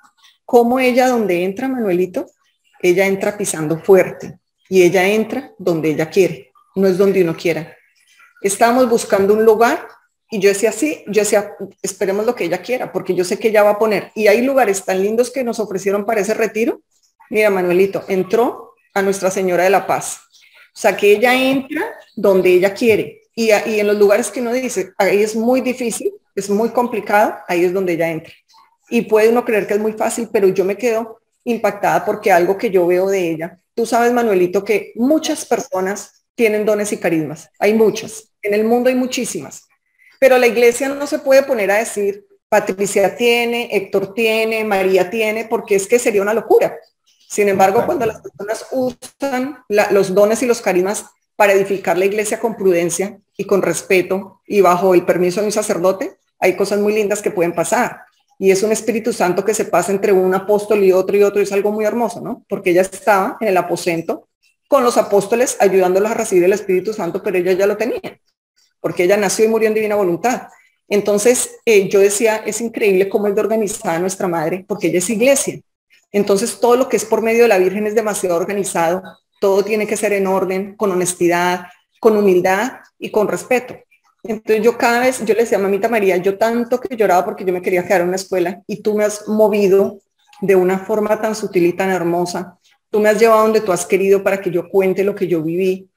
¿cómo ella donde entra, Manuelito? Ella entra pisando fuerte y ella entra donde ella quiere, no es donde uno quiera. Estábamos buscando un lugar y yo decía, sí, yo decía, esperemos lo que ella quiera, porque yo sé que ella va a poner. Y hay lugares tan lindos que nos ofrecieron para ese retiro. Mira, Manuelito, entró a Nuestra Señora de la Paz. O sea, que ella entra donde ella quiere. Y en los lugares que uno dice, ahí es muy difícil, es muy complicado, ahí es donde ella entra. Y puede uno creer que es muy fácil, pero yo me quedo impactada porque algo que yo veo de ella, tú sabes, Manuelito, que muchas personas tienen dones y carismas, hay muchas, en el mundo hay muchísimas, pero la iglesia no se puede poner a decir, Patricia tiene, Héctor tiene, María tiene, porque es que sería una locura. Sin embargo, cuando las personas usan los dones y los carismas para edificar la iglesia con prudencia y con respeto y bajo el permiso de un sacerdote, hay cosas muy lindas que pueden pasar. Y es un Espíritu Santo que se pasa entre un apóstol y otro, es algo muy hermoso, ¿no? Porque ella estaba en el aposento con los apóstoles ayudándolos a recibir el Espíritu Santo, pero ella ya lo tenía, porque ella nació y murió en divina voluntad. Entonces, yo decía, es increíble cómo es de organizada nuestra madre, porque ella es iglesia. Entonces, todo lo que es por medio de la Virgen es demasiado organizado, todo tiene que ser en orden, con honestidad, con humildad y con respeto. Entonces yo cada vez, yo le decía a mamita María, yo tanto que lloraba porque yo me quería quedar en una escuela y tú me has movido de una forma tan sutil y tan hermosa. Tú me has llevado donde tú has querido para que yo cuente lo que yo viví.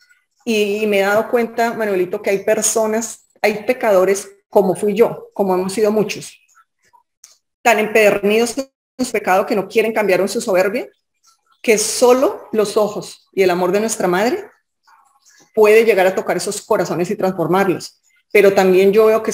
Y me he dado cuenta, Manuelito, que hay personas, hay pecadores como fui yo, como hemos sido muchos, tan empedernidos en su pecado que no quieren cambiar en su soberbia, que solo los ojos y el amor de nuestra madre puede llegar a tocar esos corazones y transformarlos. Pero también yo veo que es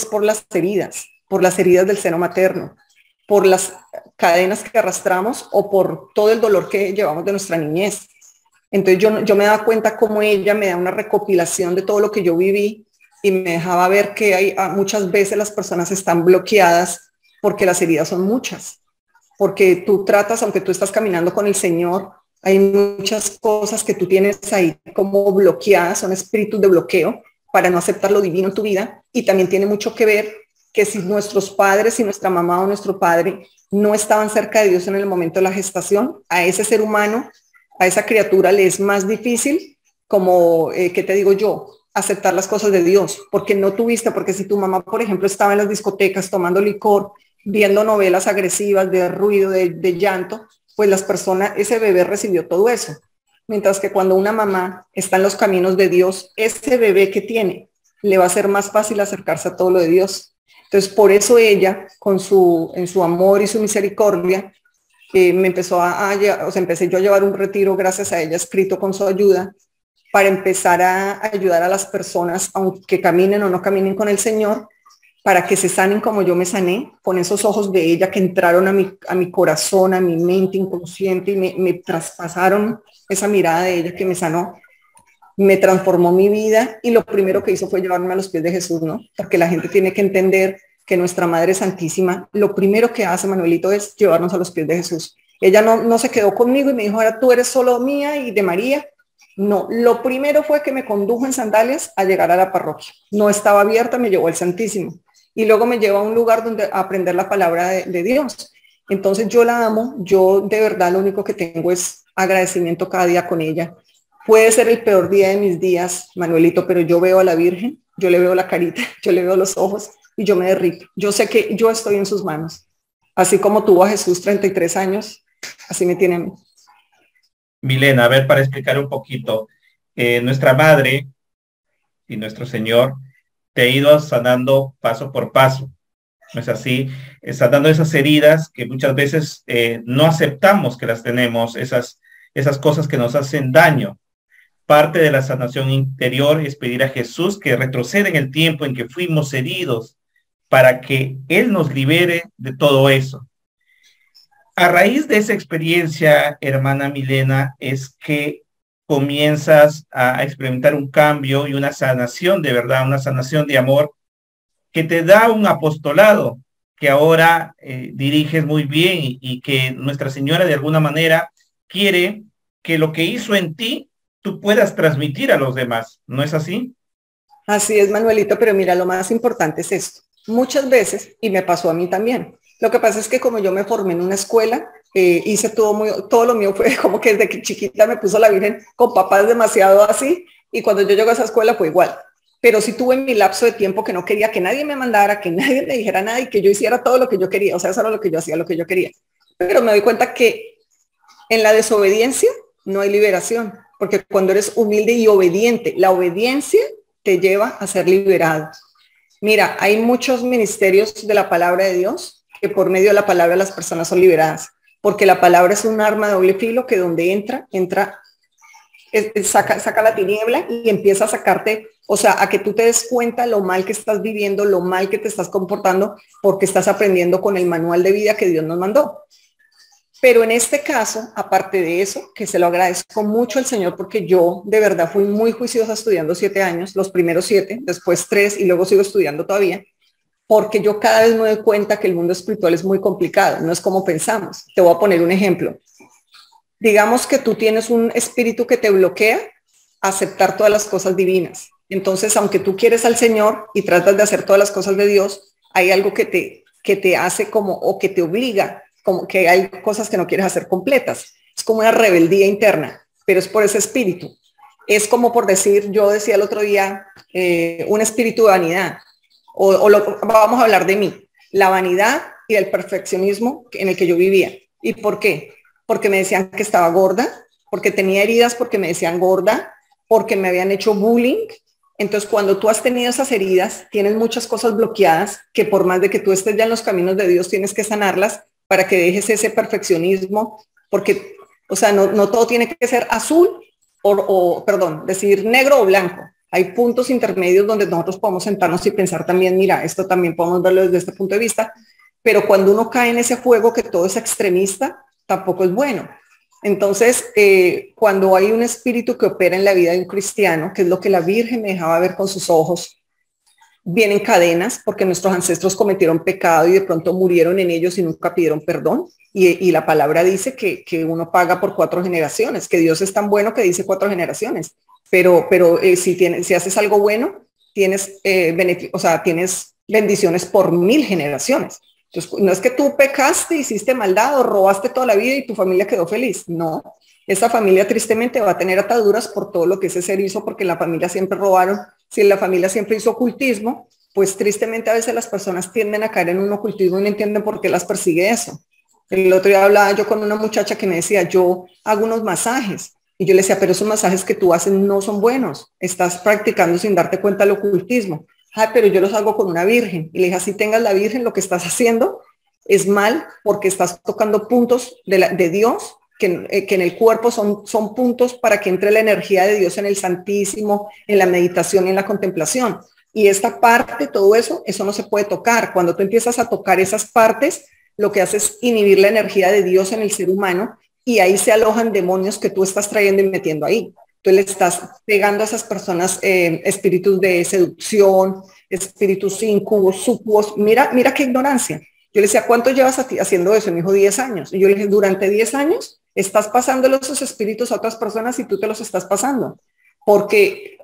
por las heridas del seno materno, por las cadenas que arrastramos o por todo el dolor que llevamos de nuestra niñez. Entonces yo me daba cuenta cómo ella me da una recopilación de todo lo que yo viví y me dejaba ver que muchas veces las personas están bloqueadas porque las heridas son muchas, porque tú tratas, aunque tú estás caminando con el Señor, hay muchas cosas que tú tienes ahí como bloqueadas, son espíritus de bloqueo para no aceptar lo divino en tu vida, y también tiene mucho que ver que si nuestros padres, si nuestra mamá o nuestro padre no estaban cerca de Dios en el momento de la gestación, a ese ser humano, a esa criatura le es más difícil, como, ¿qué te digo yo? Aceptar las cosas de Dios, porque no tuviste, porque si tu mamá, por ejemplo, estaba en las discotecas tomando licor, viendo novelas agresivas de ruido, de llanto, pues las personas, ese bebé recibió todo eso. Mientras que cuando una mamá está en los caminos de Dios, ese bebé que tiene le va a ser más fácil acercarse a todo lo de Dios. Entonces, por eso ella, en su amor y su misericordia, me empezó o sea, empecé yo a llevar un retiro gracias a ella, escrito con su ayuda, para empezar a ayudar a las personas, aunque caminen o no caminen con el Señor, para que se sanen como yo me sané, con esos ojos de ella que entraron a mi corazón, a mi mente inconsciente y me traspasaron esa mirada de ella que me sanó, me transformó mi vida, y lo primero que hizo fue llevarme a los pies de Jesús, ¿no? Porque la gente tiene que entender que nuestra Madre Santísima, lo primero que hace, Manuelito, es llevarnos a los pies de Jesús. Ella no se quedó conmigo y me dijo, ahora tú eres solo mía y de María. No, lo primero fue que me condujo en sandalias a llegar a la parroquia. No estaba abierta, me llevó al Santísimo. Y luego me llevó a un lugar donde a aprender la palabra de Dios. Entonces yo la amo, yo de verdad lo único que tengo es agradecimiento cada día con ella. Puede ser el peor día de mis días, Manuelito, pero yo veo a la Virgen, yo le veo la carita, yo le veo los ojos y yo me derrito. Yo sé que yo estoy en sus manos. Así como tuvo a Jesús 33 años, así me tiene a mí. Milena, a ver, para explicar un poquito, nuestra madre y nuestro Señor te ha ido sanando paso por paso. ¿No es así? Sanando esas heridas que muchas veces no aceptamos que las tenemos, esas cosas que nos hacen daño. Parte de la sanación interior es pedir a Jesús que retroceda en el tiempo en que fuimos heridos para que Él nos libere de todo eso. A raíz de esa experiencia, hermana Milena, es que comienzas a experimentar un cambio y una sanación de verdad, una sanación de amor que te da un apostolado que ahora diriges muy bien y que Nuestra Señora de alguna manera quiere que lo que hizo en ti tú puedas transmitir a los demás. ¿No es así? Así es, Manuelito, pero mira, lo más importante es esto. Muchas veces, y me pasó a mí también, lo que pasa es que como yo me formé en una escuela, hice todo lo mío fue como que desde que chiquita me puso la Virgen con papás demasiado así, y cuando yo llego a esa escuela fue igual. Pero sí tuve mi lapso de tiempo que no quería que nadie me mandara, que nadie me dijera nada y que yo hiciera todo lo que yo quería. O sea, eso era lo que yo hacía, lo que yo quería. Pero me doy cuenta que en la desobediencia no hay liberación, porque cuando eres humilde y obediente, la obediencia te lleva a ser liberado. Mira, hay muchos ministerios de la palabra de Dios que por medio de la palabra las personas son liberadas, porque la palabra es un arma de doble filo que donde entra, saca la tiniebla y empieza a sacarte, o sea, a que tú te des cuenta lo mal que estás viviendo, lo mal que te estás comportando, porque estás aprendiendo con el manual de vida que Dios nos mandó. Pero en este caso, aparte de eso, que se lo agradezco mucho al Señor, porque yo de verdad fui muy juiciosa estudiando 7 años, los primeros 7, después 3 y luego sigo estudiando todavía, porque yo cada vez me doy cuenta que el mundo espiritual es muy complicado, no es como pensamos. Te voy a poner un ejemplo. Digamos que tú tienes un espíritu que te bloquea a aceptar todas las cosas divinas. Entonces, aunque tú quieres al Señor y tratas de hacer todas las cosas de Dios, hay algo que te hace como, o que te obliga, como que hay cosas que no quieres hacer completas. Es como una rebeldía interna, pero es por ese espíritu. Es como por decir, yo decía el otro día, un espíritu de vanidad, vamos a hablar de mí, la vanidad y el perfeccionismo en el que yo vivía. ¿Y por qué? Porque me decían que estaba gorda, porque tenía heridas, porque me decían gorda, porque me habían hecho bullying. Entonces, cuando tú has tenido esas heridas, tienes muchas cosas bloqueadas que por más de que tú estés ya en los caminos de Dios, tienes que sanarlas para que dejes ese perfeccionismo, porque, o sea, no todo tiene que ser azul perdón, decir negro o blanco. Hay puntos intermedios donde nosotros podemos sentarnos y pensar también, mira, esto también podemos verlo desde este punto de vista, pero cuando uno cae en ese juego que todo es extremista, tampoco es bueno. Entonces, cuando hay un espíritu que opera en la vida de un cristiano, que es lo que la Virgen me dejaba ver con sus ojos, vienen cadenas porque nuestros ancestros cometieron pecado y de pronto murieron en ellos y nunca pidieron perdón. Y la palabra dice que uno paga por 4 generaciones, que Dios es tan bueno que dice 4 generaciones. Pero si haces algo bueno, tienes, tienes bendiciones por 1000 generaciones. Entonces, no es que tú pecaste, hiciste maldad o robaste toda la vida y tu familia quedó feliz. No, esta familia tristemente va a tener ataduras por todo lo que ese ser hizo, porque en la familia siempre robaron. Si la familia siempre hizo ocultismo, pues tristemente a veces las personas tienden a caer en un ocultismo y no entienden por qué las persigue eso. El otro día hablaba yo con una muchacha que me decía, yo hago unos masajes. Y yo le decía, pero esos masajes que tú haces no son buenos. Estás practicando sin darte cuenta el ocultismo. Ah, pero yo los hago con una virgen. Y le dije, así tengas la virgen, lo que estás haciendo es mal porque estás tocando puntos de Dios que en el cuerpo son puntos para que entre la energía de Dios en el Santísimo, en la meditación y en la contemplación. Y esta parte, todo eso no se puede tocar. Cuando tú empiezas a tocar esas partes, lo que hace es inhibir la energía de Dios en el ser humano y ahí se alojan demonios que tú estás trayendo y metiendo ahí. Tú le estás pegando a esas personas espíritus de seducción, espíritus incubos, sucubos. Mira qué ignorancia. Yo le decía, ¿cuánto llevas haciendo eso? Y me dijo 10 años. Y yo le dije, durante 10 años estás pasándole esos espíritus a otras personas y tú te los estás pasando. Porque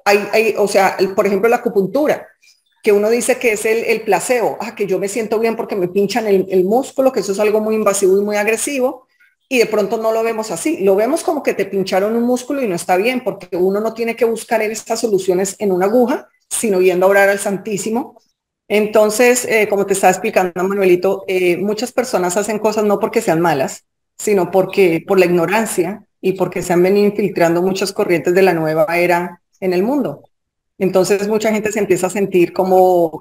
por ejemplo, la acupuntura, que uno dice que es el placebo, que yo me siento bien porque me pinchan el músculo, que eso es algo muy invasivo y muy agresivo, y de pronto no lo vemos así, lo vemos como que te pincharon un músculo y no está bien, porque uno no tiene que buscar estas soluciones en una aguja, sino yendo a orar al Santísimo. Entonces, como te estaba explicando, Manuelito, muchas personas hacen cosas no porque sean malas, sino porque por la ignorancia y porque se han venido infiltrando muchas corrientes de la nueva era en el mundo. Entonces mucha gente se empieza a sentir como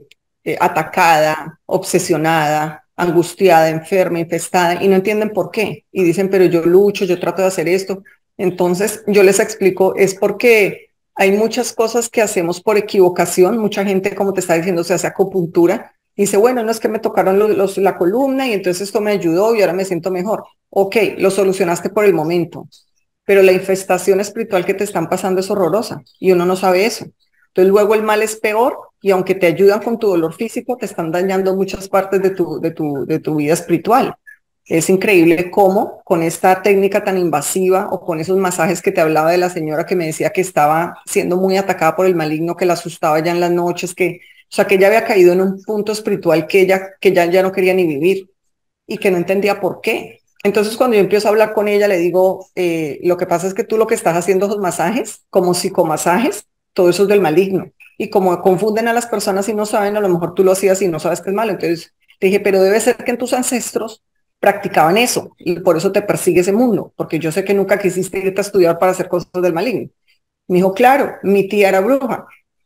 atacada, obsesionada, angustiada, enferma, infestada y no entienden por qué. Y dicen, pero yo lucho, yo trato de hacer esto. Entonces yo les explico, es porque hay muchas cosas que hacemos por equivocación. Mucha gente, como te está diciendo, se hace acupuntura. Dice, bueno, no es que me tocaron la columna y entonces esto me ayudó y ahora me siento mejor. Ok, lo solucionaste por el momento, pero la infestación espiritual que te están pasando es horrorosa y uno no sabe eso. Entonces luego el mal es peor y aunque te ayudan con tu dolor físico, te están dañando muchas partes de tu vida espiritual. Es increíble cómo con esta técnica tan invasiva o con esos masajes que te hablaba de la señora que me decía que estaba siendo muy atacada por el maligno, que la asustaba ya en las noches, que, o sea, que ella había caído en un punto espiritual que ya no quería ni vivir y que no entendía por qué. Entonces, cuando yo empiezo a hablar con ella, le digo, lo que pasa es que tú lo que estás haciendo esos masajes, como psicomasajes, todo eso es del maligno. Y como confunden a las personas y no saben, a lo mejor tú lo hacías y no sabes que es malo. Entonces, te dije, pero debe ser que en tus ancestros practicaban eso y por eso te persigue ese mundo, porque yo sé que nunca quisiste irte a estudiar para hacer cosas del maligno. Me dijo, claro, mi tía era bruja.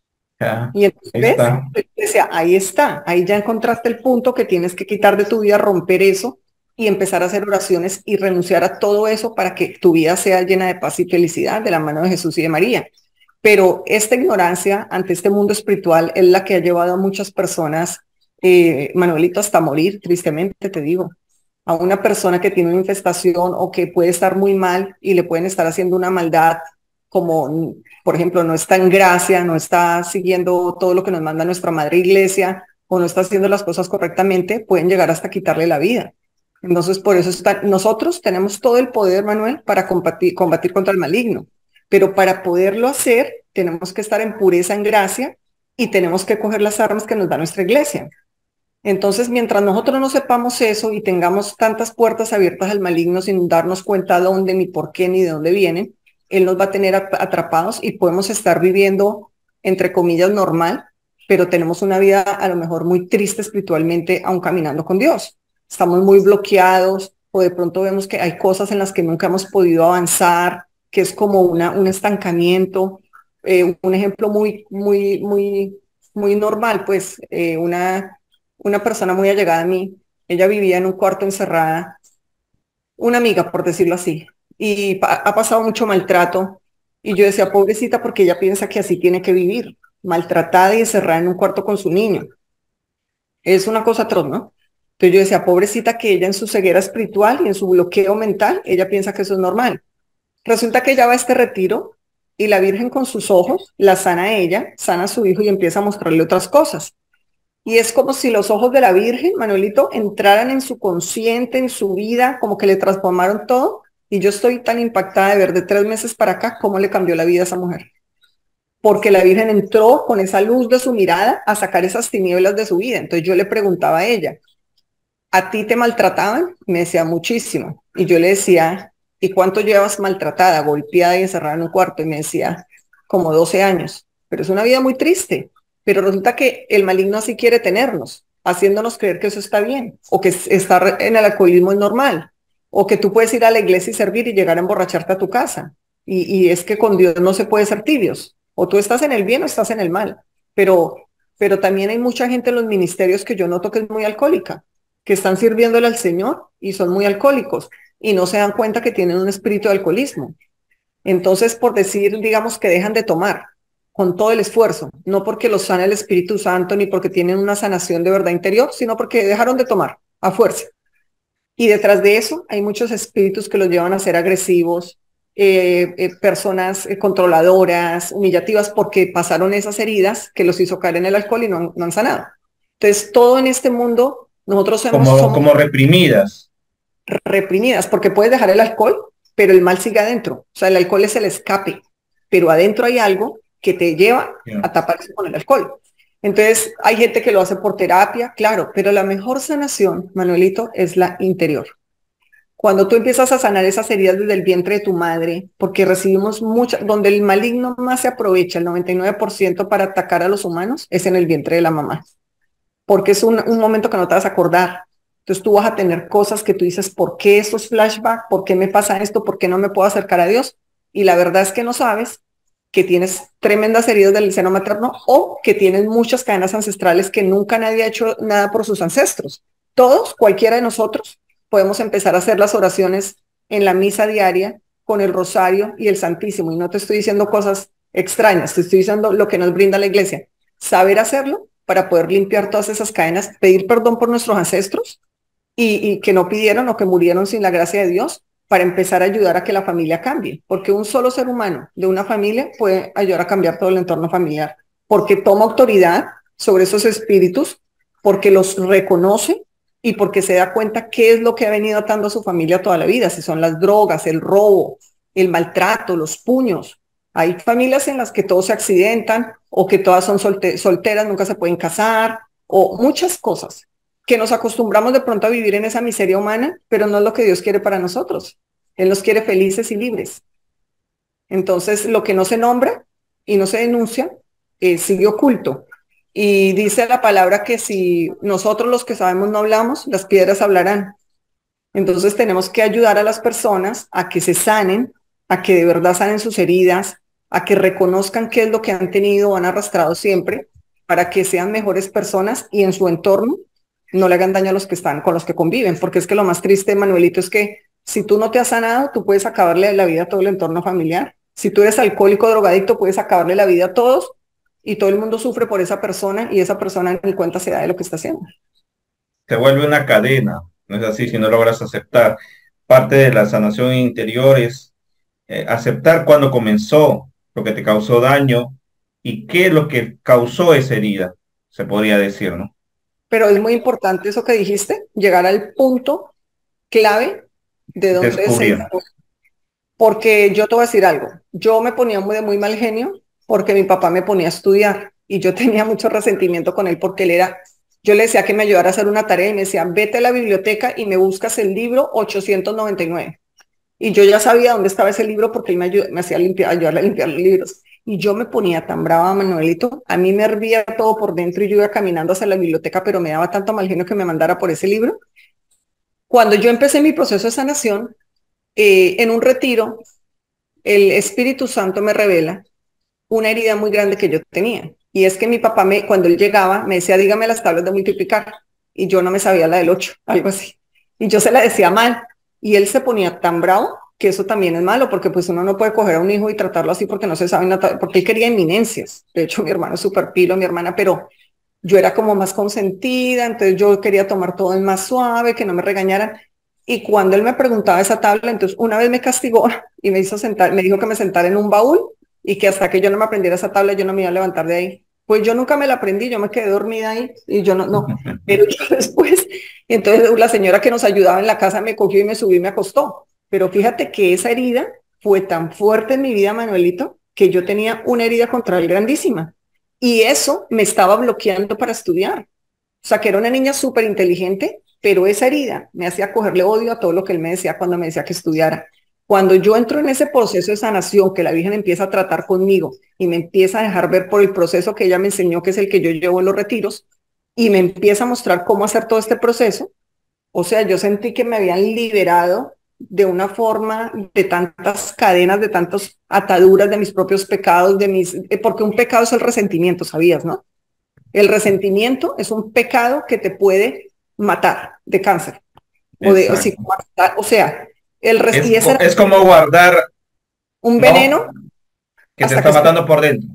Ya, Y entonces, ahí ¿ves? está. Decía, ahí está, ahí ya encontraste el punto que tienes que quitar de tu vida, romper eso y empezar a hacer oraciones y renunciar a todo eso para que tu vida sea llena de paz y felicidad de la mano de Jesús y de María. Pero esta ignorancia ante este mundo espiritual es la que ha llevado a muchas personas, Manuelito, hasta morir, tristemente te digo. A una persona que tiene una infestación o que puede estar muy mal y le pueden estar haciendo una maldad, como por ejemplo no está en gracia, no está siguiendo todo lo que nos manda nuestra madre iglesia o no está haciendo las cosas correctamente, pueden llegar hasta quitarle la vida. Entonces, por eso nosotros tenemos todo el poder, Manuel, para combatir contra el maligno. Pero para poderlo hacer, tenemos que estar en pureza, en gracia, y tenemos que coger las armas que nos da nuestra iglesia. Entonces, mientras nosotros no sepamos eso y tengamos tantas puertas abiertas al maligno sin darnos cuenta dónde, ni por qué, ni de dónde vienen, él nos va a tener atrapados y podemos estar viviendo, entre comillas, normal, pero tenemos una vida a lo mejor muy triste espiritualmente, aún caminando con Dios. Estamos muy bloqueados o de pronto vemos que hay cosas en las que nunca hemos podido avanzar, que es como un estancamiento. Un ejemplo muy normal, pues una persona muy allegada a mí, ella vivía en un cuarto encerrada, una amiga, por decirlo así, y ha pasado mucho maltrato, y yo decía, pobrecita, porque ella piensa que así tiene que vivir, maltratada y encerrada en un cuarto con su niño. Es una cosa atroz, ¿no? Entonces yo decía, pobrecita, que ella en su ceguera espiritual y en su bloqueo mental, ella piensa que eso es normal. Resulta que ella va a este retiro y la Virgen con sus ojos la sana a ella, sana a su hijo y empieza a mostrarle otras cosas. Y es como si los ojos de la Virgen, Manuelito, entraran en su consciente, en su vida, como que le transformaron todo. Y yo estoy tan impactada de ver de 3 meses para acá cómo le cambió la vida a esa mujer. Porque la Virgen entró con esa luz de su mirada a sacar esas tinieblas de su vida. Entonces yo le preguntaba a ella, ¿a ti te maltrataban? Me decía muchísimo. Y yo le decía, ¿y cuánto llevas maltratada, golpeada y encerrada en un cuarto? Y me decía, como 12 años. Pero es una vida muy triste. Pero resulta que el maligno así quiere tenernos, haciéndonos creer que eso está bien, o que estar en el alcoholismo es normal, o que tú puedes ir a la iglesia y servir y llegar a emborracharte a tu casa. Y es que con Dios no se puede ser tibios. O tú estás en el bien o estás en el mal. Pero, pero también hay mucha gente en los ministerios que yo noto que es muy alcohólica, que están sirviéndole al Señor y son muy alcohólicos y no se dan cuenta que tienen un espíritu de alcoholismo. Entonces, por decir, digamos que dejan de tomar con todo el esfuerzo, no porque los sana el Espíritu Santo ni porque tienen una sanación de verdad interior, sino porque dejaron de tomar a fuerza. Y detrás de eso hay muchos espíritus que los llevan a ser agresivos, personas controladoras, humillativas, porque pasaron esas heridas que los hizo caer en el alcohol y no han sanado. Entonces, todo en este mundo, nosotros somos Como reprimidas. reprimidas, porque puedes dejar el alcohol, pero el mal sigue adentro. O sea, el alcohol es el escape, pero adentro hay algo que te lleva Ya. a taparse con el alcohol. Entonces, hay gente que lo hace por terapia, claro, pero la mejor sanación, Manuelito, es la interior. Cuando tú empiezas a sanar esas heridas desde el vientre de tu madre, porque recibimos muchas, donde el maligno más se aprovecha, el 99% para atacar a los humanos, es en el vientre de la mamá, porque es un momento que no te vas a acordar. Entonces tú vas a tener cosas que tú dices, ¿por qué estos flashbacks? ¿Por qué me pasa esto? ¿Por qué no me puedo acercar a Dios? Y la verdad es que no sabes, que tienes tremendas heridas del seno materno o que tienes muchas cadenas ancestrales que nunca nadie ha hecho nada por sus ancestros. Todos, cualquiera de nosotros, podemos empezar a hacer las oraciones en la misa diaria con el rosario y el Santísimo. Y no te estoy diciendo cosas extrañas, te estoy diciendo lo que nos brinda la iglesia. Saber hacerlo para poder limpiar todas esas cadenas, pedir perdón por nuestros ancestros y que no pidieron o que murieron sin la gracia de Dios, para empezar a ayudar a que la familia cambie, porque un solo ser humano de una familia puede ayudar a cambiar todo el entorno familiar, porque toma autoridad sobre esos espíritus, porque los reconoce y porque se da cuenta qué es lo que ha venido atando a su familia toda la vida, si son las drogas, el robo, el maltrato, los puños. Hay familias en las que todos se accidentan o que todas son solteras, nunca se pueden casar, o muchas cosas que nos acostumbramos de pronto a vivir en esa miseria humana, pero no es lo que Dios quiere para nosotros. Él nos quiere felices y libres. Entonces, lo que no se nombra y no se denuncia, sigue oculto. Y dice la palabra que si nosotros los que sabemos no hablamos, las piedras hablarán. Entonces, tenemos que ayudar a las personas a que se sanen, a que de verdad sanen sus heridas, a que reconozcan qué es lo que han tenido o han arrastrado siempre, para que sean mejores personas y en su entorno no le hagan daño a los que están, con los que conviven, porque es que lo más triste, Manuelito, es que si tú no te has sanado, tú puedes acabarle la vida a todo el entorno familiar. Si tú eres alcohólico, drogadicto, puedes acabarle la vida a todos y todo el mundo sufre por esa persona y esa persona ni cuenta se da de lo que está haciendo. Se vuelve una cadena, no es así si no logras aceptar. Parte de la sanación interior es aceptar cuándo comenzó, lo que te causó daño y qué es lo que causó esa herida, se podría decir, ¿no? Pero es muy importante eso que dijiste, llegar al punto clave de donde Descubrir. porque yo te voy a decir algo, yo me ponía muy de muy mal genio porque mi papá me ponía a estudiar y yo tenía mucho resentimiento con él porque él era, yo le decía que me ayudara a hacer una tarea y me decía, vete a la biblioteca y me buscas el libro 899. Y yo ya sabía dónde estaba ese libro porque él me hacía ayudarle a limpiar los libros. Y yo me ponía tan brava, Manuelito, a mí me hervía todo por dentro y yo iba caminando hacia la biblioteca, pero me daba tanto mal genio que me mandara por ese libro. Cuando yo empecé mi proceso de sanación, en un retiro, el Espíritu Santo me revela una herida muy grande que yo tenía. Y es que mi papá, cuando él llegaba, me decía, dígame las tablas de multiplicar. Y yo no me sabía la del 8, algo así. Y yo se la decía mal. Y él se ponía tan bravo que eso también es malo, porque pues uno no puede coger a un hijo y tratarlo así porque no se sabe nada, porque él quería eminencias. De hecho, mi hermano es súper pilo, mi hermana, pero yo era como más consentida, entonces yo quería tomar todo en más suave, que no me regañaran. Y cuando él me preguntaba esa tabla, entonces una vez me castigó y me hizo sentar, me dijo que me sentara en un baúl y que hasta que yo no me aprendiera esa tabla yo no me iba a levantar de ahí. Pues yo nunca me la aprendí, yo me quedé dormida ahí y yo no. Pero yo después, entonces la señora que nos ayudaba en la casa me cogió y me subió y me acostó. Pero fíjate que esa herida fue tan fuerte en mi vida, Manuelito, que yo tenía una herida contra él grandísima. Y eso me estaba bloqueando para estudiar. O sea, que era una niña súper inteligente, pero esa herida me hacía cogerle odio a todo lo que él me decía cuando me decía que estudiara. Cuando yo entro en ese proceso de sanación, que la Virgen empieza a tratar conmigo y me empieza a dejar ver por el proceso que ella me enseñó, que es el que yo llevo en los retiros, y me empieza a mostrar cómo hacer todo este proceso, o sea, yo sentí que me habían liberado de una forma de tantas cadenas, de tantas ataduras de mis propios pecados, porque un pecado es el resentimiento, ¿sabías, no? El resentimiento es un pecado que te puede matar de cáncer. O sea, es como guardar un veneno, ¿no? Que te está matando por dentro.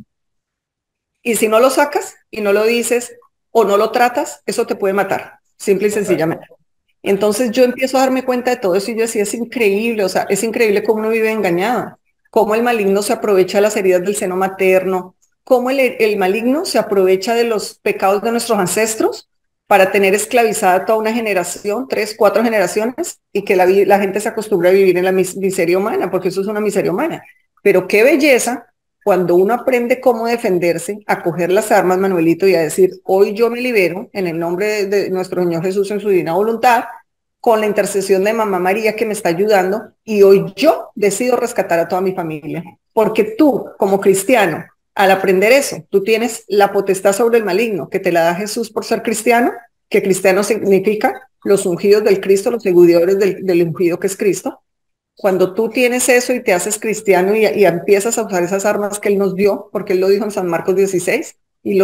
Y si no lo sacas y no lo dices o no lo tratas, eso te puede matar, simple y sencillamente. Entonces yo empiezo a darme cuenta de todo eso y yo decía, es increíble, o sea, es increíble cómo uno vive engañado, cómo el maligno se aprovecha de las heridas del seno materno, cómo el maligno se aprovecha de los pecados de nuestros ancestros para tener esclavizada toda una generación, 3, 4 generaciones, y que la gente se acostumbre a vivir en la miseria humana, porque eso es una miseria humana. Pero qué belleza cuando uno aprende cómo defenderse, a coger las armas, Manuelito, y a decir, hoy yo me libero en el nombre de nuestro Señor Jesús en su divina voluntad, con la intercesión de Mamá María que me está ayudando, y hoy yo decido rescatar a toda mi familia. Porque tú, como cristiano, al aprender eso, tú tienes la potestad sobre el maligno, que te la da Jesús por ser cristiano, que cristiano significa los ungidos del Cristo, los seguidores del ungido que es Cristo, Cuando tú tienes eso y te haces cristiano y empiezas a usar esas armas que Él nos dio, porque Él lo dijo en San Marcos 16,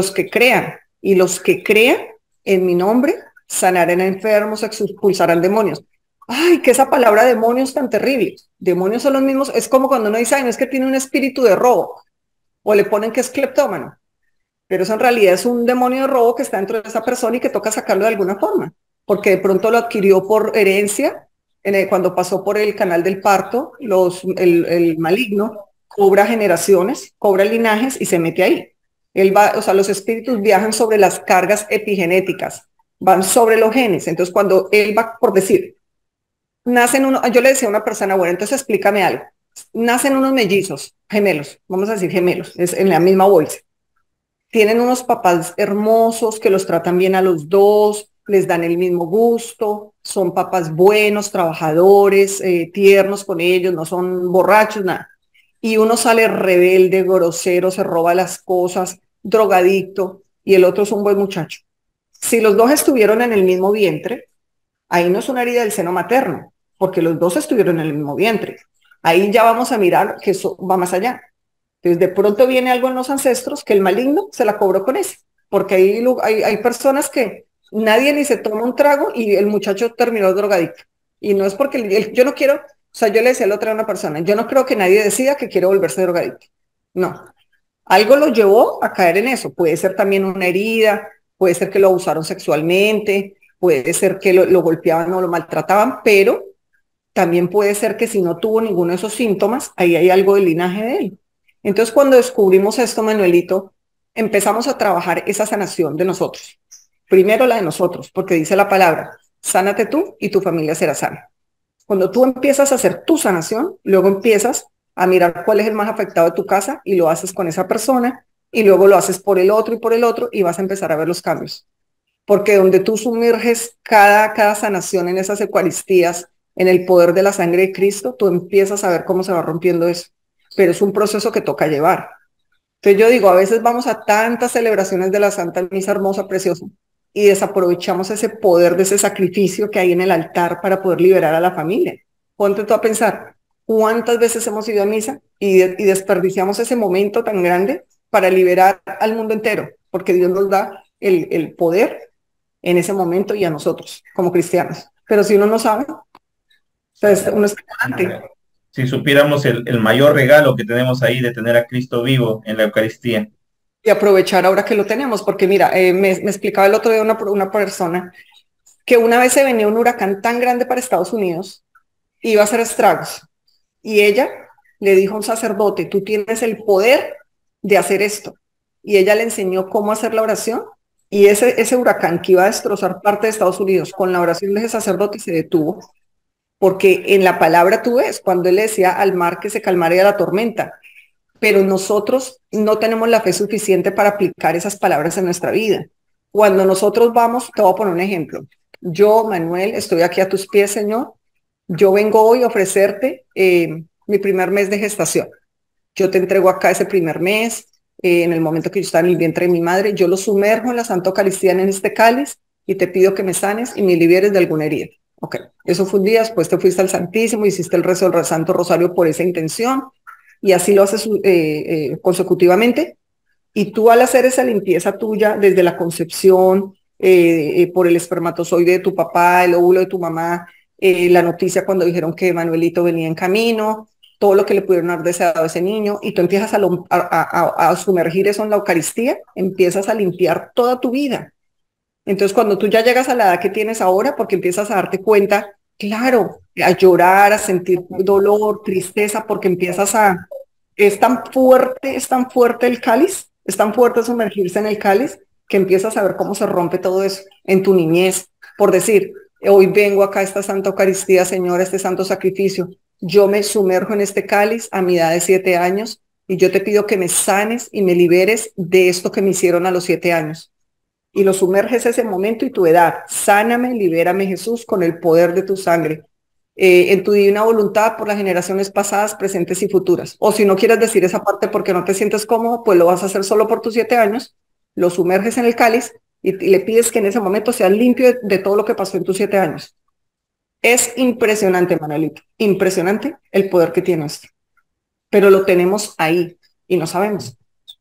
y los que crean en mi nombre, sanarán a enfermos, expulsarán demonios. Ay, que esa palabra demonios tan terrible. Demonios son los mismos, es como cuando uno dice, ay, no es que tiene un espíritu de robo, o le ponen que es cleptómano, pero eso en realidad es un demonio de robo que está dentro de esa persona y que toca sacarlo de alguna forma, porque de pronto lo adquirió por herencia, cuando pasó por el canal del parto, el maligno cobra generaciones, cobra linajes y se mete ahí. Él va, o sea, los espíritus viajan sobre las cargas epigenéticas, van sobre los genes. Entonces, cuando él va, por decir, nacen uno, yo le decía a una persona, bueno, entonces explícame algo. Nacen unos mellizos, gemelos, vamos a decir gemelos, es en la misma bolsa. Tienen unos papás hermosos que los tratan bien a los dos, les dan el mismo gusto, son papás buenos, trabajadores, tiernos con ellos, no son borrachos, nada. Y uno sale rebelde, grosero, se roba las cosas, drogadicto, y el otro es un buen muchacho. Si los dos estuvieron en el mismo vientre, ahí no es una herida del seno materno, porque los dos estuvieron en el mismo vientre. Ahí ya vamos a mirar que eso va más allá. Entonces, de pronto viene algo en los ancestros que el maligno se la cobró con ese, porque hay personas que nadie ni se toma un trago y el muchacho terminó drogadicto. Y no es porque yo no quiero, o sea, yo le decía a la otra a una persona, yo no creo que nadie decida que quiere volverse drogadicto. No, algo lo llevó a caer en eso. Puede ser también una herida, puede ser que lo abusaron sexualmente, puede ser que lo golpeaban o lo maltrataban, pero también puede ser que si no tuvo ninguno de esos síntomas, ahí hay algo del linaje de él. Entonces, cuando descubrimos esto, Manuelito, empezamos a trabajar esa sanación de nosotros. Primero la de nosotros, porque dice la palabra, sánate tú y tu familia será sana. Cuando tú empiezas a hacer tu sanación, luego empiezas a mirar cuál es el más afectado de tu casa y lo haces con esa persona y luego lo haces por el otro y por el otro y vas a empezar a ver los cambios. Porque donde tú sumerges cada sanación en esas eucaristías, en el poder de la sangre de Cristo, tú empiezas a ver cómo se va rompiendo eso. Pero es un proceso que toca llevar. Entonces yo digo, a veces vamos a tantas celebraciones de la Santa Misa hermosa, preciosa, y desaprovechamos ese poder de ese sacrificio que hay en el altar para poder liberar a la familia. Ponte tú a pensar, ¿cuántas veces hemos ido a misa y desperdiciamos ese momento tan grande para liberar al mundo entero? Porque Dios nos da el poder en ese momento y a nosotros como cristianos. Pero si uno no sabe, entonces uno está ignorante. Si supiéramos el mayor regalo que tenemos ahí de tener a Cristo vivo en la Eucaristía. Y aprovechar ahora que lo tenemos, porque mira, me explicaba el otro día una persona que una vez se venía un huracán tan grande para Estados Unidos, iba a hacer estragos, y ella le dijo a un sacerdote, tú tienes el poder de hacer esto, y ella le enseñó cómo hacer la oración, y ese huracán que iba a destrozar parte de Estados Unidos, con la oración de ese sacerdote se detuvo, porque en la palabra tú ves, cuando él le decía al mar que se calmara la tormenta, pero nosotros no tenemos la fe suficiente para aplicar esas palabras en nuestra vida. Cuando nosotros vamos, te voy a poner un ejemplo. Yo, Manuel, estoy aquí a tus pies, Señor. Yo vengo hoy a ofrecerte mi primer mes de gestación. Yo te entrego acá ese primer mes, en el momento que yo estaba en el vientre de mi madre, yo lo sumerjo en la Santa Eucaristía en este cáliz y te pido que me sanes y me liberes de alguna herida. Ok, eso fue un día, después te fuiste al Santísimo, hiciste el rezo del Santo Rosario por esa intención, y así lo haces consecutivamente, y tú al hacer esa limpieza tuya desde la concepción, por el espermatozoide de tu papá, el óvulo de tu mamá, la noticia cuando dijeron que Manuelito venía en camino, todo lo que le pudieron haber deseado a ese niño, y tú empiezas a sumergir eso en la Eucaristía, empiezas a limpiar toda tu vida. Entonces, cuando tú ya llegas a la edad que tienes ahora, porque empiezas a darte cuenta, claro, a llorar, a sentir dolor, tristeza, porque empiezas a... es tan fuerte el cáliz, es tan fuerte sumergirse en el cáliz, que empiezas a ver cómo se rompe todo eso en tu niñez. Por decir, hoy vengo acá a esta Santa Eucaristía, Señor, este santo sacrificio. Yo me sumerjo en este cáliz a mi edad de 7 años y yo te pido que me sanes y me liberes de esto que me hicieron a los 7 años. Y lo sumerges ese momento y tu edad. Sáname, libérame, Jesús, con el poder de tu sangre. En tu divina voluntad por las generaciones pasadas, presentes y futuras. O si no quieres decir esa parte porque no te sientes cómodo, pues lo vas a hacer solo por tus 7 años, lo sumerges en el cáliz y le pides que en ese momento seas limpio de todo lo que pasó en tus 7 años. Es impresionante, Manuelito, impresionante el poder que tiene esto, pero lo tenemos ahí y no sabemos.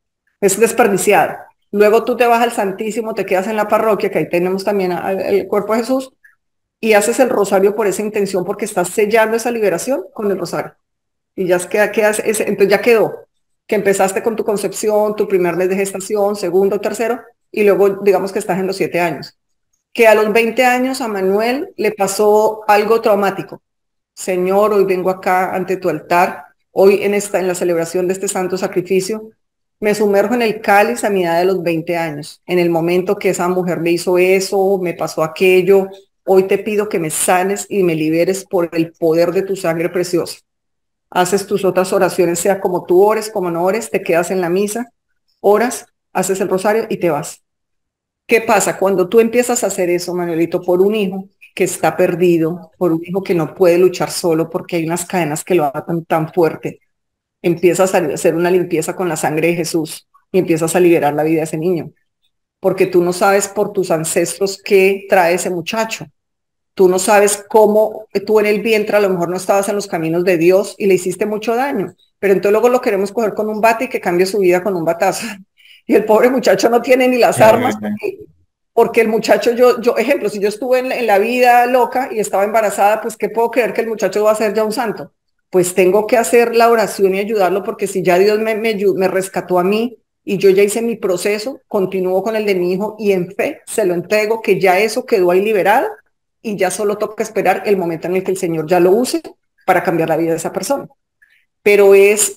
Es desperdiciado. Luego tú te vas al Santísimo, te quedas en la parroquia, que ahí tenemos también el cuerpo de Jesús, y haces el rosario por esa intención, porque estás sellando esa liberación con el rosario. Y ya entonces ya quedó, que empezaste con tu concepción, tu primer mes de gestación, segundo, tercero, y luego digamos que estás en los 7 años. Que a los 20 años a Manuel le pasó algo traumático. Señor, hoy vengo acá ante tu altar, hoy en la celebración de este santo sacrificio, me sumerjo en el cáliz a mi edad de los 20 años, en el momento que esa mujer me hizo eso, me pasó aquello, hoy te pido que me sanes y me liberes por el poder de tu sangre preciosa. Haces tus otras oraciones, sea como tú ores, como no ores, te quedas en la misa, oras, haces el rosario y te vas. ¿Qué pasa? Cuando tú empiezas a hacer eso, Manuelito, por un hijo que está perdido, por un hijo que no puede luchar solo porque hay unas cadenas que lo atan tan fuerte, empiezas a hacer una limpieza con la sangre de Jesús y empiezas a liberar la vida de ese niño, porque tú no sabes por tus ancestros qué trae ese muchacho. Tú no sabes cómo tú en el vientre a lo mejor no estabas en los caminos de Dios y le hiciste mucho daño, pero entonces luego lo queremos coger con un bate y que cambie su vida con un batazo. Y el pobre muchacho no tiene ni las armas, porque el muchacho, ejemplo, si yo estuve en la vida loca y estaba embarazada, pues ¿qué puedo creer que el muchacho va a ser ya un santo? Pues tengo que hacer la oración y ayudarlo, porque si ya Dios me rescató a mí y yo ya hice mi proceso, continúo con el de mi hijo y en fe se lo entrego, que ya eso quedó ahí liberado y ya solo toca esperar el momento en el que el Señor ya lo use para cambiar la vida de esa persona. Pero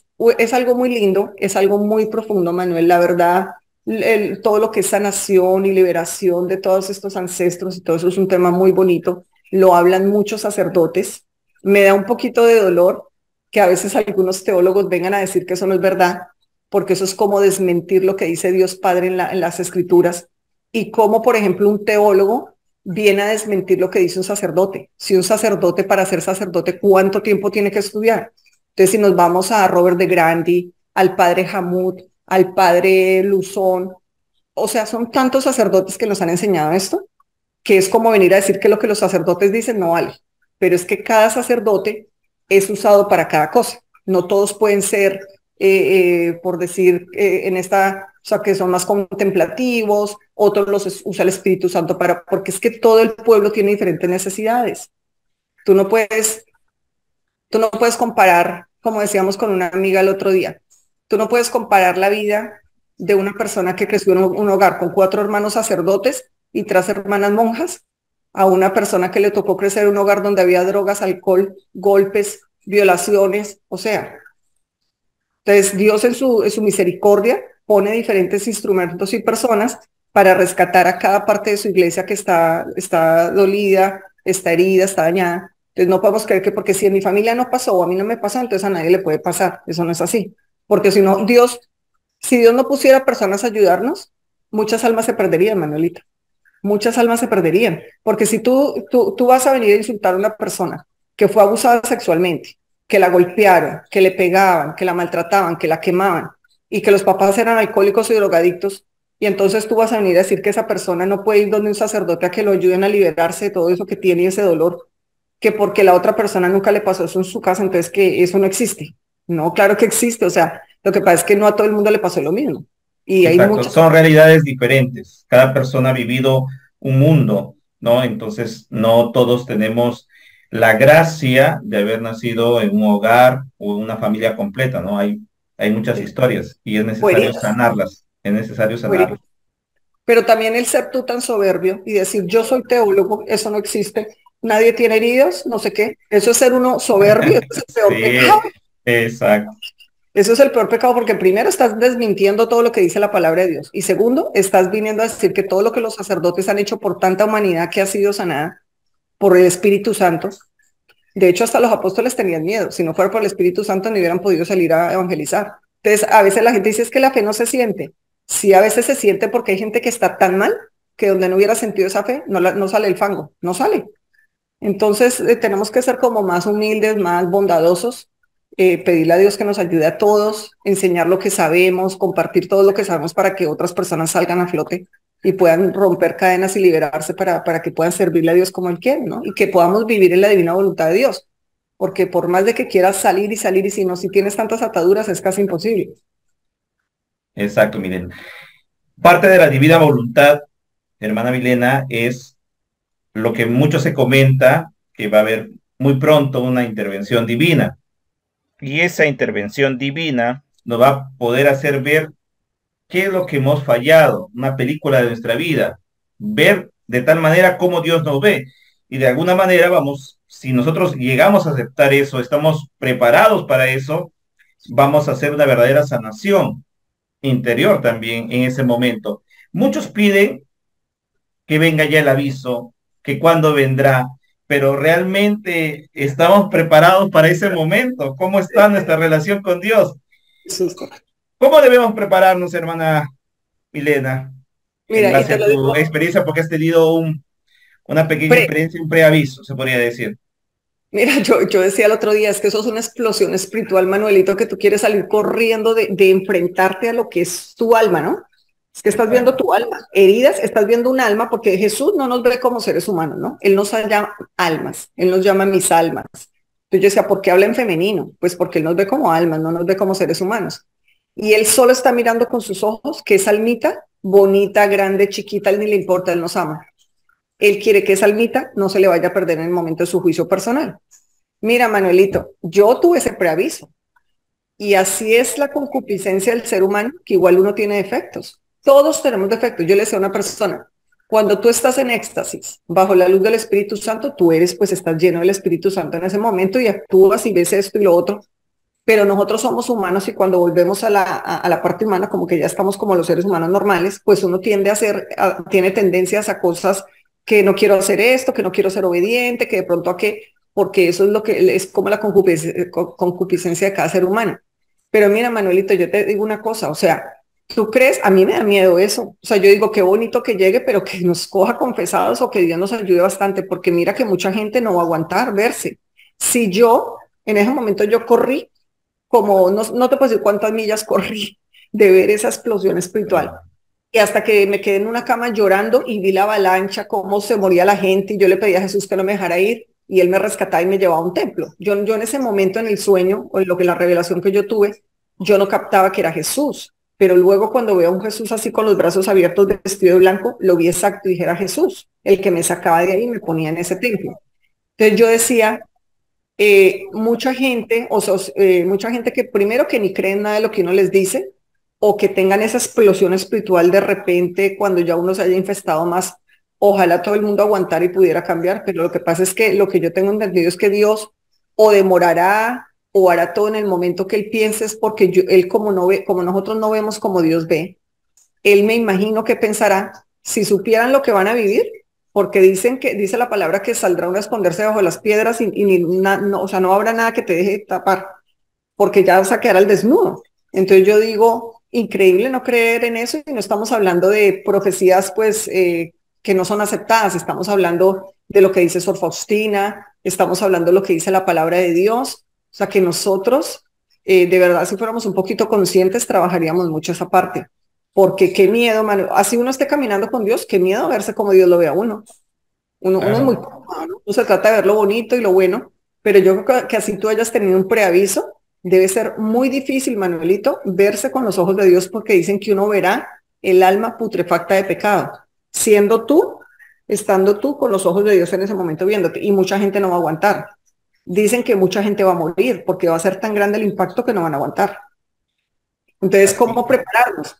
es algo muy lindo, es algo muy profundo, Manuel, la verdad. Todo lo que es sanación y liberación de todos estos ancestros y todo eso es un tema muy bonito. Lo hablan muchos sacerdotes. Me da un poquito de dolor que a veces algunos teólogos vengan a decir que eso no es verdad, porque eso es como desmentir lo que dice Dios Padre en las Escrituras. Y como, por ejemplo, un teólogo viene a desmentir lo que dice un sacerdote. Si un sacerdote, para ser sacerdote, ¿cuánto tiempo tiene que estudiar? Entonces, si nos vamos a Robert de Grandi, al padre Hamut, al padre Luzón, o sea, son tantos sacerdotes que nos han enseñado esto, que es como venir a decir que lo que los sacerdotes dicen no vale, pero es que cada sacerdote es usado para cada cosa. No todos pueden ser, por decir, en esta, o sea, que son más contemplativos, otros los usa el Espíritu Santo para, porque es que todo el pueblo tiene diferentes necesidades. Tú no puedes Tú no puedes comparar, como decíamos con una amiga el otro día, tú no puedes comparar la vida de una persona que creció en un hogar con 4 hermanos sacerdotes y 3 hermanas monjas a una persona que le tocó crecer en un hogar donde había drogas, alcohol, golpes, violaciones, o sea. Entonces Dios en su misericordia pone diferentes instrumentos y personas para rescatar a cada parte de su iglesia que está dolida, está herida, está dañada. Entonces no podemos creer que porque si en mi familia no pasó o a mí no me pasó, entonces a nadie le puede pasar. Eso no es así. Porque si no, si Dios no pusiera personas a ayudarnos, muchas almas se perderían, Manuelita. Muchas almas se perderían. Porque si tú vas a venir a insultar a una persona que fue abusada sexualmente, que la golpearon, que le pegaban, que la maltrataban, que la quemaban, y que los papás eran alcohólicos y drogadictos, y entonces tú vas a venir a decir que esa persona no puede ir donde un sacerdote a que lo ayuden a liberarse de todo eso que tiene y ese dolor, que porque la otra persona nunca le pasó eso en su casa, entonces que eso no existe. No, claro que existe, o sea, lo que pasa es que no a todo el mundo le pasó lo mismo. Y hay Exacto, muchas. son realidades diferentes. Cada persona ha vivido un mundo, ¿no? Entonces, no todos tenemos la gracia de haber nacido en un hogar o en una familia completa, ¿no? Hay muchas historias y es necesario Heridas, sanarlas, es necesario sanarlas. pero también el ser tú tan soberbio y decir yo soy teólogo, eso no existe. Nadie tiene heridas, no sé qué. Eso es ser uno soberbio, eso es el peor Sí, pecado. exacto, Eso es el peor pecado porque primero estás desmintiendo todo lo que dice la palabra de Dios y segundo, estás viniendo a decir que todo lo que los sacerdotes han hecho por tanta humanidad que ha sido sanada por el Espíritu Santo. De hecho, hasta los apóstoles tenían miedo. Si no fuera por el Espíritu Santo, no hubieran podido salir a evangelizar. Entonces, a veces la gente dice es que la fe no se siente. Sí, a veces se siente porque hay gente que está tan mal que donde no hubiera sentido esa fe, no sale el fango, no sale. Entonces, tenemos que ser como más humildes, más bondadosos, pedirle a Dios que nos ayude a todos, enseñar lo que sabemos, compartir todo lo que sabemos para que otras personas salgan a flote, y puedan romper cadenas y liberarse para que puedan servirle a Dios como Él quiere, ¿no? Y que podamos vivir en la divina voluntad de Dios. Porque por más de que quieras salir y salir, y si tienes tantas ataduras, es casi imposible. Exacto, miren. Parte de la divina voluntad, hermana Milena, es lo que mucho se comenta, que va a haber muy pronto una intervención divina. Y esa intervención divina nos va a poder hacer ver qué es lo que hemos fallado, una película de nuestra vida, ver de tal manera cómo Dios nos ve. Y de alguna manera vamos, si nosotros llegamos a aceptar eso, estamos preparados para eso, vamos a hacer una verdadera sanación interior también en ese momento. Muchos piden que venga ya el aviso, que cuándo vendrá, pero realmente estamos preparados para ese momento. ¿Cómo está nuestra relación con Dios? Eso es correcto. ¿Cómo debemos prepararnos, hermana Milena, en Mira, y base te a lo tu digo, experiencia, porque has tenido una pequeña experiencia, un preaviso, se podría decir? mira, yo decía el otro día, es que eso es una explosión espiritual, Manuelito, que tú quieres salir corriendo de enfrentarte a lo que es tu alma, ¿no? Es que estás viendo Exacto. tu alma, heridas, estás viendo un alma, porque Jesús no nos ve como seres humanos, ¿no? Él nos llama almas, Él nos llama mis almas. Entonces yo decía, ¿por qué habla en femenino? Pues porque Él nos ve como almas, no nos ve como seres humanos. Y Él solo está mirando con sus ojos que esa almita, bonita, grande, chiquita, Él ni le importa, Él nos ama. Él quiere que esa almita no se le vaya a perder en el momento de su juicio personal. Mira, Manuelito, yo tuve ese preaviso y así es la concupiscencia del ser humano, que igual uno tiene defectos. Todos tenemos defectos. Yo le decía a una persona, cuando tú estás en éxtasis, bajo la luz del Espíritu Santo, tú eres, pues estás lleno del Espíritu Santo en ese momento y actúas y ves esto y lo otro, pero nosotros somos humanos y cuando volvemos a la parte humana, como que ya estamos como los seres humanos normales, pues uno tiende a tiene tendencias a cosas que no quiero hacer esto, que no quiero ser obediente, que de pronto a que, porque eso es lo que es como la concupiscencia de cada ser humano. Pero mira, Manuelito, yo te digo una cosa, o sea, ¿tú crees? A mí me da miedo eso. O sea, yo digo, qué bonito que llegue, pero que nos coja confesados o que Dios nos ayude bastante, porque mira que mucha gente no va a aguantar verse. Si yo, en ese momento yo corrí, como no te puedo decir cuántas millas corrí de ver esa explosión espiritual. Y hasta que me quedé en una cama llorando y vi la avalancha, cómo se moría la gente, y yo le pedí a Jesús que no me dejara ir, y él me rescataba y me llevaba a un templo. Yo en ese momento, en el sueño, o en lo que la revelación que yo tuve, yo no captaba que era Jesús. Pero luego cuando veo a un Jesús así con los brazos abiertos, vestido de blanco, lo vi exacto y dije, era Jesús, el que me sacaba de ahí y me ponía en ese templo. Entonces yo decía, mucha gente, mucha gente que primero que ni creen nada de lo que uno les dice, o que tengan esa explosión espiritual de repente cuando ya uno se haya infestado más, ojalá todo el mundo aguantara y pudiera cambiar, pero lo que pasa es que lo que yo tengo entendido es que Dios o demorará o hará todo en el momento que Él piense, es porque Él como no ve, como nosotros no vemos como Dios ve, Él me imagino que pensará, si supieran lo que van a vivir, porque dice la palabra que saldrá uno a esconderse bajo las piedras y no, o sea, no habrá nada que te deje tapar, porque ya vas a quedar al desnudo. Entonces yo digo, increíble no creer en eso y no estamos hablando de profecías pues que no son aceptadas, estamos hablando de lo que dice Sor Faustina, estamos hablando de lo que dice la palabra de Dios, o sea que nosotros de verdad si fuéramos un poquito conscientes trabajaríamos mucho esa parte. Porque qué miedo, mano. Así uno esté caminando con Dios, qué miedo verse como Dios lo ve a uno. Uno es muy Claro. cómodo, ¿no? No se trata de ver lo bonito y lo bueno, pero yo creo que así tú hayas tenido un preaviso, debe ser muy difícil, Manuelito, verse con los ojos de Dios porque dicen que uno verá el alma putrefacta de pecado, siendo tú, estando tú con los ojos de Dios en ese momento viéndote, y mucha gente no va a aguantar. Dicen que mucha gente va a morir porque va a ser tan grande el impacto que no van a aguantar. Entonces, Así. ¿cómo prepararnos?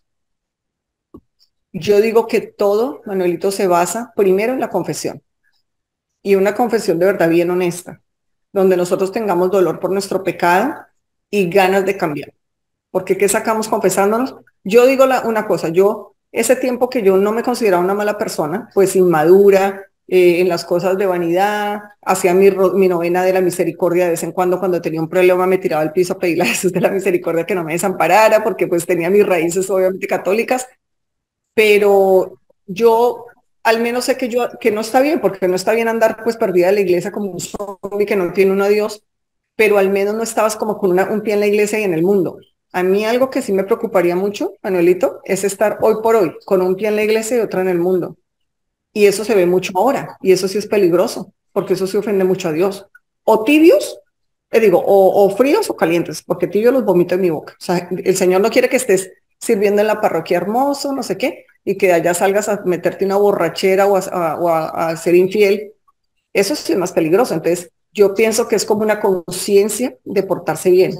Yo digo que todo, Manuelito, se basa primero en la confesión y una confesión de verdad bien honesta, donde nosotros tengamos dolor por nuestro pecado y ganas de cambiar. Porque ¿qué sacamos confesándonos? Yo digo una cosa, yo ese tiempo que yo no me consideraba una mala persona, pues inmadura, en las cosas de vanidad, hacía mi novena de la misericordia de vez en cuando tenía un problema me tiraba al piso a pedirle a Jesús de la misericordia que no me desamparara, porque pues tenía mis raíces obviamente católicas, pero yo al menos sé que no está bien, porque no está bien andar pues perdida de la iglesia como un zombie que no tiene uno a Dios, pero al menos no estabas como con un pie en la iglesia y en el mundo. A mí algo que sí me preocuparía mucho, Manuelito, es estar hoy por hoy con un pie en la iglesia y otro en el mundo. Y eso se ve mucho ahora, y eso sí es peligroso, porque eso sí ofende mucho a Dios. O tibios, digo, o fríos o calientes, porque tibios los vomito en mi boca. O sea, el Señor no quiere que estés sirviendo en la parroquia hermoso, no sé qué, y que allá salgas a meterte una borrachera o a ser infiel. Eso sí es más peligroso. Entonces, yo pienso que es como una conciencia de portarse bien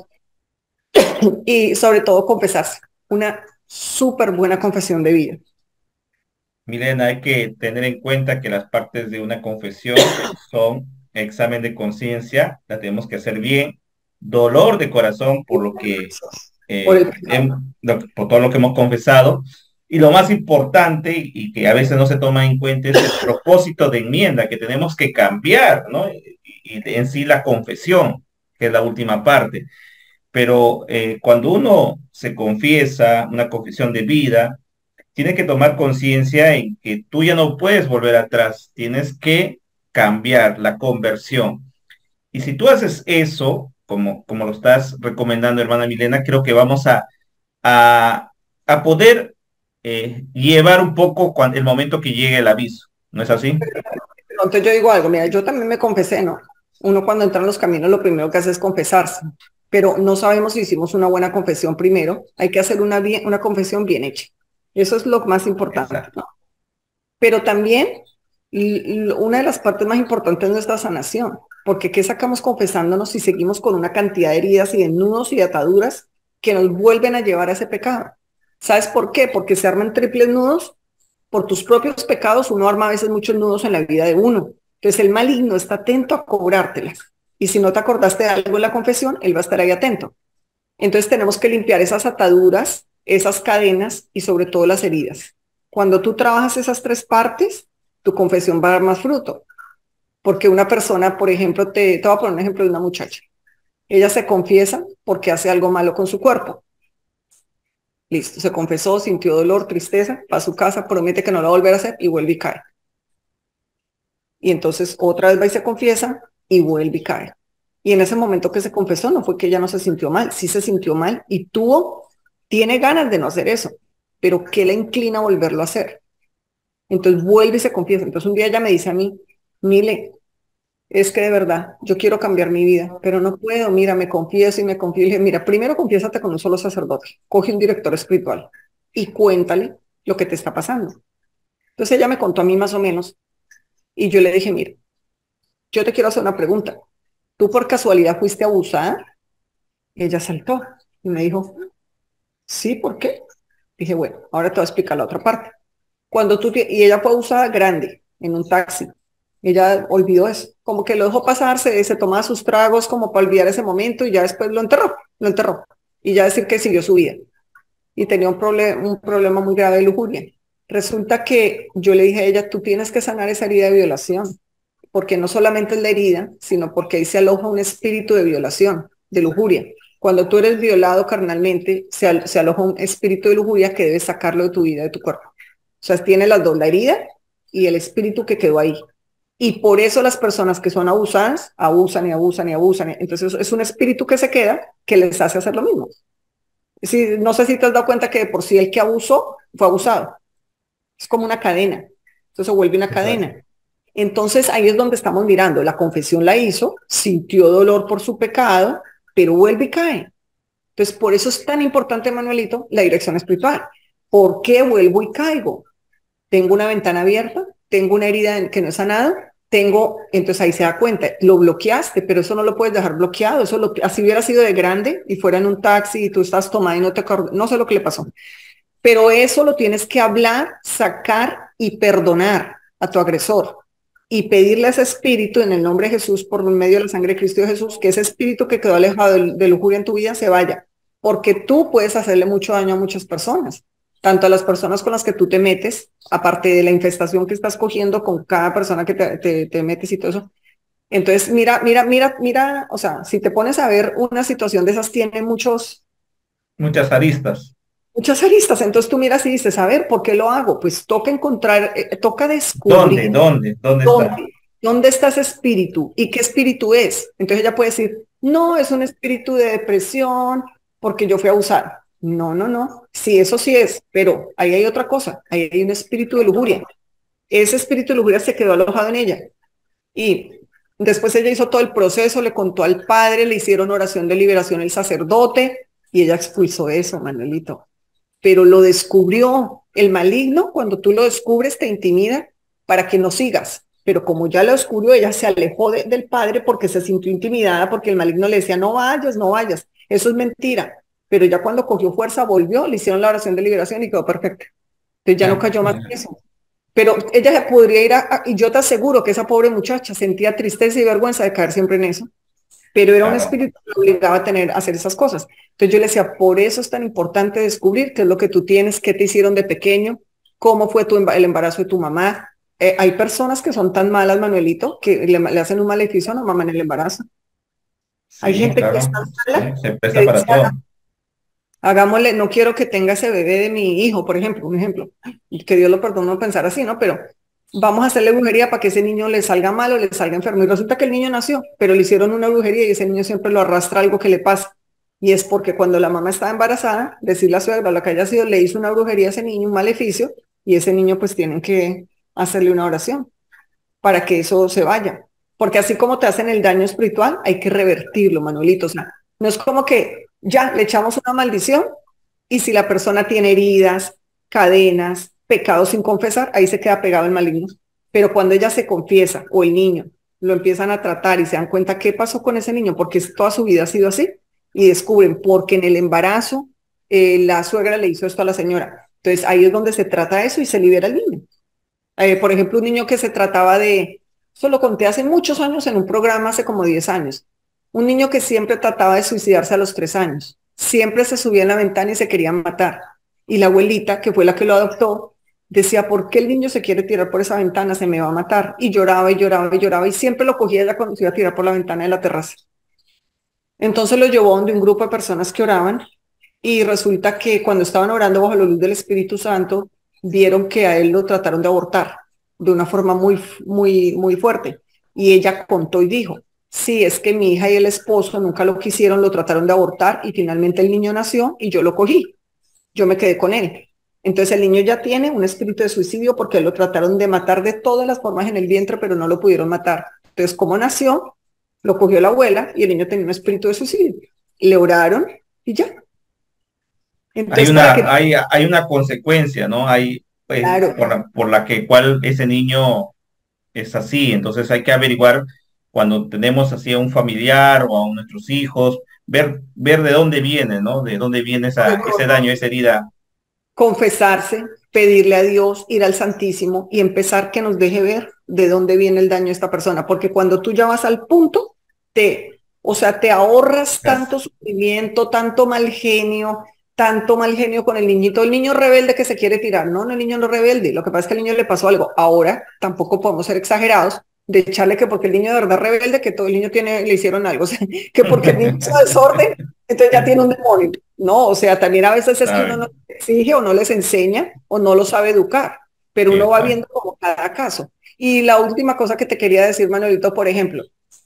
y sobre todo confesarse. Una súper buena confesión de vida. Milena, hay que tener en cuenta que las partes de una confesión son examen de conciencia, la tenemos que hacer bien, dolor de corazón por lo que, Por el pecado. por todo lo que hemos confesado, y lo más importante y que a veces no se toma en cuenta es el propósito de enmienda que tenemos que cambiar, ¿no? Y en sí la confesión, que es la última parte. Pero cuando uno se confiesa, una confesión de vida, tienes que tomar conciencia en que tú ya no puedes volver atrás, tienes que cambiar la conversión. Y si tú haces eso, como lo estás recomendando, hermana Milena, creo que vamos a, a poder llevar un poco el momento que llegue el aviso. ¿No es así? Entonces yo digo algo, mira, yo también me confesé, ¿no? Uno cuando entra en los caminos lo primero que hace es confesarse, pero no sabemos si hicimos una buena confesión primero, hay que hacer una confesión bien hecha. Eso es lo más importante, Exacto. ¿no? Pero también una de las partes más importantes es nuestra sanación, porque ¿qué sacamos confesándonos si seguimos con una cantidad de heridas y de nudos y de ataduras que nos vuelven a llevar a ese pecado? ¿Sabes por qué? Porque se arman triples nudos por tus propios pecados. Uno arma a veces muchos nudos en la vida de uno. Entonces el maligno está atento a cobrártelas. Y si no te acordaste de algo en la confesión, él va a estar ahí atento. Entonces tenemos que limpiar esas ataduras, esas cadenas y sobre todo las heridas. Cuando tú trabajas esas tres partes, tu confesión va a dar más fruto. Porque una persona, por ejemplo, te voy a poner un ejemplo de una muchacha. Ella se confiesa porque hace algo malo con su cuerpo. Listo, se confesó, sintió dolor, tristeza, va a su casa, promete que no lo va a volver a hacer y vuelve y cae. Y entonces otra vez va y se confiesa y vuelve y cae. Y en ese momento que se confesó no fue que ella no se sintió mal, sí se sintió mal y tiene ganas de no hacer eso, pero ¿qué la inclina a volverlo a hacer? Entonces vuelve y se confiesa. Entonces un día ella me dice a mí, Mile, es que de verdad yo quiero cambiar mi vida, pero no puedo, mira, me confieso y me confieso. Y dije, mira, primero confiésate con un solo sacerdote, coge un director espiritual y cuéntale lo que te está pasando. Entonces ella me contó a mí más o menos y yo le dije, mira, yo te quiero hacer una pregunta. ¿Tú por casualidad fuiste abusada? Y ella saltó y me dijo, sí, ¿por qué? Dije, bueno, ahora te voy a explicar la otra parte. Y ella fue abusada grande en un taxi. Ella olvidó eso, como que lo dejó pasar, se tomaba sus tragos como para olvidar ese momento y ya después lo enterró. Y ya decir que siguió su vida. Y tenía un problema muy grave de lujuria. Resulta que yo le dije a ella, tú tienes que sanar esa herida de violación, porque no solamente es la herida, sino porque ahí se aloja un espíritu de violación, de lujuria. Cuando tú eres violado carnalmente, se aloja un espíritu de lujuria que debes sacarlo de tu vida, de tu cuerpo. O sea, tiene las dos, la herida y el espíritu que quedó ahí. Y por eso las personas que son abusadas, abusan y abusan y abusan. Entonces es un espíritu que se queda que les hace hacer lo mismo. No sé si te has dado cuenta que de por sí el que abusó fue abusado. Es como una cadena. Entonces se vuelve una Exacto. cadena. Entonces ahí es donde estamos mirando. La confesión la hizo, sintió dolor por su pecado, pero vuelve y cae. Entonces por eso es tan importante, Manuelito, la dirección espiritual. ¿Por qué vuelvo y caigo? Tengo una ventana abierta, tengo una herida que no es sanada, entonces ahí se da cuenta, lo bloqueaste, pero eso no lo puedes dejar bloqueado, así hubiera sido de grande y fuera en un taxi y tú estás tomando y no sé lo que le pasó, pero eso lo tienes que hablar, sacar y perdonar a tu agresor y pedirle a ese espíritu en el nombre de Jesús, por medio de la sangre de Cristo Jesús, que ese espíritu que quedó alejado de lujuria en tu vida se vaya, porque tú puedes hacerle mucho daño a muchas personas, tanto a las personas con las que tú te metes, aparte de la infestación que estás cogiendo con cada persona que te metes y todo eso. Entonces, mira, o sea, si te pones a ver una situación de esas, tiene Muchas aristas. muchas aristas. Entonces tú miras y dices, a ver, ¿por qué lo hago? Pues toca encontrar, toca ¿Dónde? descubrir ¿Dónde está? dónde está ese espíritu y qué espíritu es. Entonces ella puede decir, no, es un espíritu de depresión, porque yo fui abusada. No, no, no. Sí, eso sí es, pero ahí hay otra cosa. Ahí hay un espíritu de lujuria. Ese espíritu de lujuria se quedó alojado en ella. Y después ella hizo todo el proceso, le contó al padre, le hicieron oración de liberación el sacerdote y ella expulsó eso, Manuelito. Pero lo descubrió. El maligno, cuando tú lo descubres, te intimida para que no sigas. Pero como ya lo descubrió, ella se alejó del padre porque se sintió intimidada, porque el maligno le decía, no vayas, no vayas. Eso es mentira. Pero ya cuando cogió fuerza, volvió, le hicieron la oración de liberación y quedó perfecta. Entonces ya no cayó más en eso. Pero ella podría ir y yo te aseguro que esa pobre muchacha sentía tristeza y vergüenza de caer siempre en eso, pero era un Claro. espíritu que lo obligaba a hacer esas cosas. Entonces yo le decía, por eso es tan importante descubrir qué es lo que tú tienes, qué te hicieron de pequeño, cómo fue el embarazo de tu mamá. Hay personas que son tan malas, Manuelito, que le hacen un maleficio a la mamá en el embarazo. Hay Sí, gente que es claro. tan Sí, mala se que presta para dice, todo. hagámosle, no quiero que tenga ese bebé de mi hijo, por ejemplo, un ejemplo, y que Dios lo perdone no pensar así, ¿no? Pero vamos a hacerle brujería para que ese niño le salga mal o le salga enfermo. Y resulta que el niño nació, pero le hicieron una brujería y ese niño siempre lo arrastra algo que le pasa. Y es porque cuando la mamá estaba embarazada, decir la suegra o lo que haya sido, le hizo una brujería a ese niño, un maleficio, y ese niño pues tienen que hacerle una oración para que eso se vaya. Porque así como te hacen el daño espiritual, hay que revertirlo, Manuelito. O sea, no es como que ya le echamos una maldición y si la persona tiene heridas, cadenas, pecados sin confesar, ahí se queda pegado el maligno. Pero cuando ella se confiesa o el niño lo empiezan a tratar y se dan cuenta qué pasó con ese niño, porque toda su vida ha sido así, y descubren porque en el embarazo la suegra le hizo esto a la señora. Entonces ahí es donde se trata eso y se libera el niño. Por ejemplo, un niño que se trataba de, eso lo conté hace muchos años en un programa, hace como 10 años, un niño que siempre trataba de suicidarse a los 3 años, siempre se subía en la ventana y se quería matar. Y la abuelita, que fue la que lo adoptó, decía, ¿por qué el niño se quiere tirar por esa ventana? Se me va a matar. Y lloraba y lloraba y lloraba y siempre lo cogía ella cuando se iba a tirar por la ventana de la terraza. Entonces lo llevó donde un grupo de personas que oraban y resulta que cuando estaban orando bajo la luz del Espíritu Santo, vieron que a él lo trataron de abortar de una forma muy, muy, muy fuerte. Y ella contó y dijo, sí, es que mi hija y el esposo nunca lo quisieron, lo trataron de abortar y finalmente el niño nació y yo lo cogí, yo me quedé con él. Entonces el niño ya tiene un espíritu de suicidio porque lo trataron de matar de todas las formas en el vientre, pero no lo pudieron matar. Entonces, como nació, lo cogió la abuela y el niño tenía un espíritu de suicidio. Le oraron y ya. Entonces, para que, Hay una consecuencia, ¿no? Hay, pues, claro, por la que cual ese niño es así. Entonces hay que averiguar cuando tenemos así a un familiar o a nuestros hijos, ver de dónde viene, ¿no? De dónde viene ese daño, esa herida. confesarse, pedirle a Dios, ir al Santísimo y empezar que nos deje ver de dónde viene el daño de esta persona, porque cuando tú ya vas al punto, o sea, te ahorras tanto sufrimiento, tanto mal genio con el niño rebelde que se quiere tirar, no, no, el niño no rebelde, lo que pasa es que al niño le pasó algo. Ahora tampoco podemos ser exagerados de echarle que porque el niño de verdad rebelde, que todo el niño tiene, le hicieron algo, o sea, que porque el niño hizo desorden, entonces ya tiene un demonio. No, o sea, también a veces es que uno ¿Sabe? no les exige o no les enseña o no lo sabe educar, pero uno va Exacto. viendo como cada caso. Y la última cosa que te quería decir, Manuelito, por ejemplo,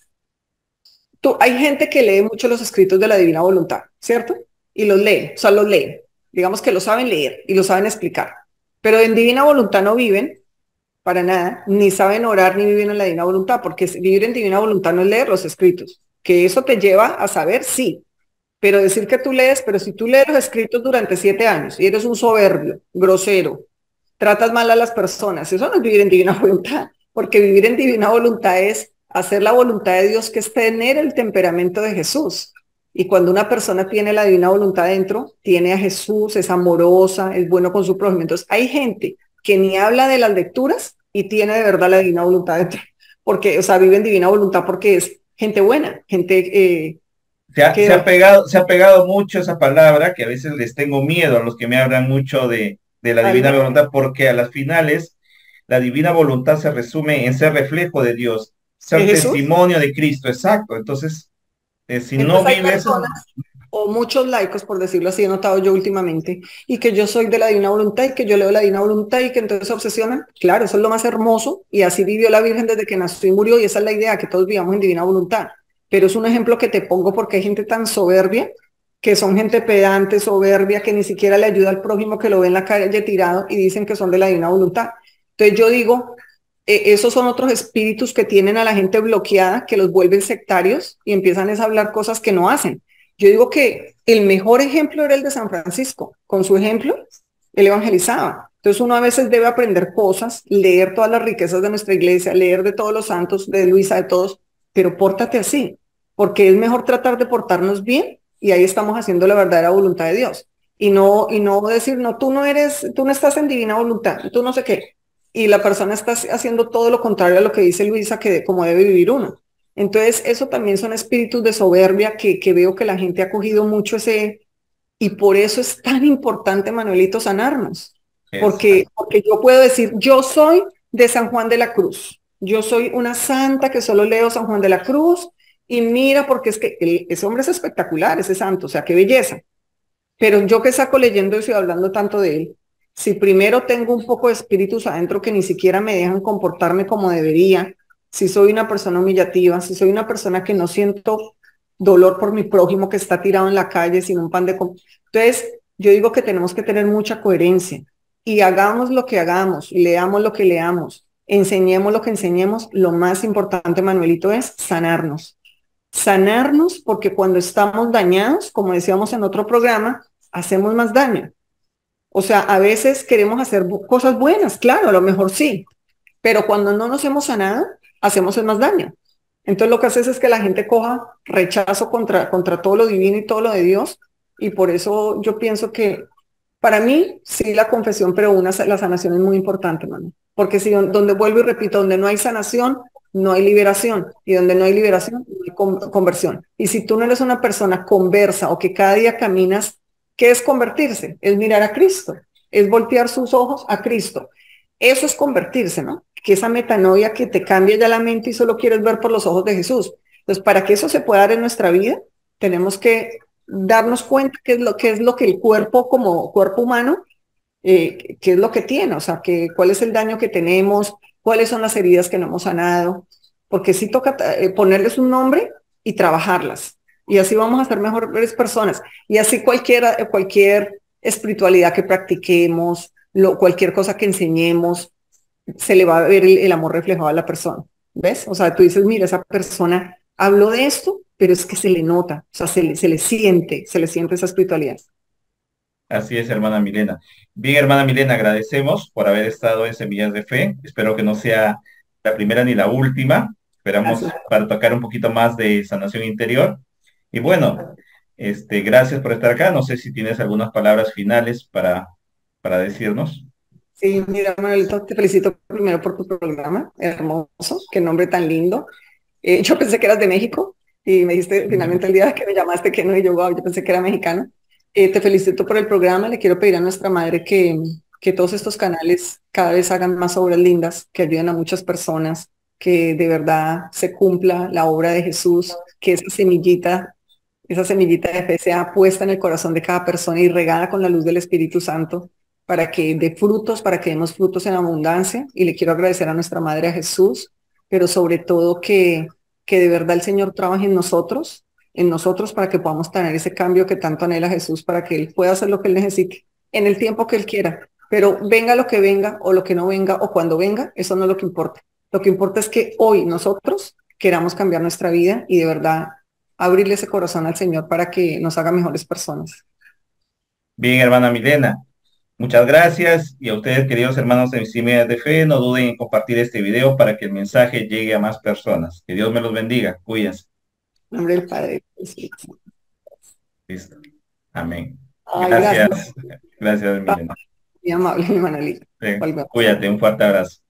hay gente que lee mucho los escritos de la Divina Voluntad, ¿cierto? Y los lee, o sea, los leen. Digamos que lo saben leer y lo saben explicar. Pero en Divina Voluntad no viven para nada, ni saben orar ni viven en la Divina Voluntad, porque vivir en Divina Voluntad no es leer los escritos. Que eso te lleva a saber, sí, pero decir que tú lees, pero si tú lees los escritos durante 7 años y eres un soberbio, grosero, tratas mal a las personas, eso no es vivir en divina voluntad, porque vivir en divina voluntad es hacer la voluntad de Dios, que es tener el temperamento de Jesús. Y cuando una persona tiene la divina voluntad dentro, tiene a Jesús, es amorosa, es bueno con su prójimo. Entonces hay gente que ni habla de las lecturas y tiene de verdad la divina voluntad dentro, porque, o sea, vive en divina voluntad porque es gente buena, gente que de verdad. Se ha pegado mucho esa palabra que a veces les tengo miedo a los que me hablan mucho de la divina Totalmente. voluntad, porque a las finales la divina voluntad se resume en ser reflejo de Dios, ¿De ser Jesús? testimonio de Cristo, exacto. Entonces, si no Entonces hay vives, personas o muchos laicos, por decirlo así, he notado yo últimamente, y que yo soy de la divina voluntad y que yo leo la divina voluntad y que entonces se obsesionan. Claro, eso es lo más hermoso y así vivió la Virgen desde que nació y murió y esa es la idea, que todos vivamos en divina voluntad. Pero es un ejemplo que te pongo porque hay gente tan soberbia que son gente pedante, soberbia, que ni siquiera le ayuda al prójimo, que lo ve en la calle tirado y dicen que son de la divina voluntad. Entonces yo digo, esos son otros espíritus que tienen a la gente bloqueada, que los vuelven sectarios y empiezan a hablar cosas que no hacen. Yo digo que el mejor ejemplo era el de San Francisco. Con su ejemplo, él evangelizaba. Entonces uno a veces debe aprender cosas, leer todas las riquezas de nuestra iglesia, leer de todos los santos, de Luisa, de todos, pero pórtate así, porque es mejor tratar de portarnos bien y ahí estamos haciendo la verdadera voluntad de Dios. Y no decir, no, tú no estás en divina voluntad, tú no sé qué. Y la persona está haciendo todo lo contrario a lo que dice Luisa, que como debe vivir uno. Entonces, eso también son espíritus de soberbia que veo que la gente ha cogido mucho ese, y por eso es tan importante, Manuelito, sanarnos. Porque yo puedo decir, yo soy de San Juan de la Cruz. Yo soy una santa que solo leo San Juan de la Cruz y mira, porque es que ese hombre es espectacular, ese santo, o sea, qué belleza. Pero yo que saco leyendo eso y hablando tanto de él, si primero tengo un poco de espíritus adentro que ni siquiera me dejan comportarme como debería, si soy una persona humillativa, si soy una persona que no siento dolor por mi prójimo que está tirado en la calle sin un pan de entonces yo digo que tenemos que tener mucha coherencia y hagamos lo que hagamos, leamos lo que leamos, enseñemos lo que enseñemos. Lo más importante, Manuelito, es sanarnos. Sanarnos, porque cuando estamos dañados, como decíamos en otro programa, hacemos más daño. O sea, a veces queremos hacer cosas buenas, claro, a lo mejor sí, pero cuando no nos hemos sanado, hacemos el más daño. Entonces lo que haces es que la gente coja rechazo contra todo lo divino y todo lo de Dios, y por eso yo pienso que para mí sí la confesión, pero la sanación es muy importante, mano. Porque si donde vuelvo y repito, donde no hay sanación, no hay liberación, y donde no hay liberación, no hay conversión. Y si tú no eres una persona conversa o que cada día caminas, ¿qué es convertirse? Es mirar a Cristo, es voltear sus ojos a Cristo. Eso es convertirse, ¿no? Que esa metanoia que te cambia ya la mente y solo quieres ver por los ojos de Jesús. Entonces, para que eso se pueda dar en nuestra vida, tenemos que darnos cuenta qué es lo que el cuerpo, como cuerpo humano, qué es lo que tiene, o sea, cuál es el daño que tenemos, cuáles son las heridas que no hemos sanado, porque sí toca ponerles un nombre y trabajarlas. Y así vamos a ser mejores personas. Y así cualquier espiritualidad que practiquemos, cualquier cosa que enseñemos, se le va a ver el amor reflejado a la persona. ¿Ves? O sea, tú dices, mira, esa persona habló de esto, pero es que se le nota, o sea, se le siente esa espiritualidad. Así es, hermana Milena. Bien, hermana Milena, agradecemos por haber estado en Semillas de Fe. Espero que no sea la primera ni la última. Esperamos Gracias. para tocar un poquito más de sanación interior. Y bueno, gracias por estar acá. No sé si tienes algunas palabras finales para decirnos. Sí, mira, Manuelito, te felicito primero por tu programa, hermoso, qué nombre tan lindo. Yo pensé que eras de México y me dijiste finalmente el día que me llamaste que no, y yo, wow, yo pensé que era mexicano. Te felicito por el programa, le quiero pedir a nuestra madre que todos estos canales cada vez hagan más obras lindas, que ayuden a muchas personas, que de verdad se cumpla la obra de Jesús, que esa semillita de fe sea puesta en el corazón de cada persona y regada con la luz del Espíritu Santo para que dé frutos, para que demos frutos en abundancia. Y le quiero agradecer a nuestra Madre, a Jesús, pero sobre todo que de verdad el Señor trabaje en nosotros para que podamos tener ese cambio que tanto anhela Jesús, para que Él pueda hacer lo que Él necesite, en el tiempo que Él quiera. Pero venga lo que venga, o lo que no venga, o cuando venga, eso no es lo que importa. Lo que importa es que hoy nosotros queramos cambiar nuestra vida y de verdad abrirle ese corazón al Señor para que nos haga mejores personas. Bien, hermana Milena. Muchas gracias y a ustedes, queridos hermanos de Semillas de Fe, no duden en compartir este video para que el mensaje llegue a más personas. Que Dios me los bendiga. Cuídense. En nombre del Padre. Del Espíritu Santo. Listo. Amén. Ay, gracias. Gracias. Gracias, Milena. Muy amable, mi Manolita. Volvemos. Cuídate, un fuerte abrazo.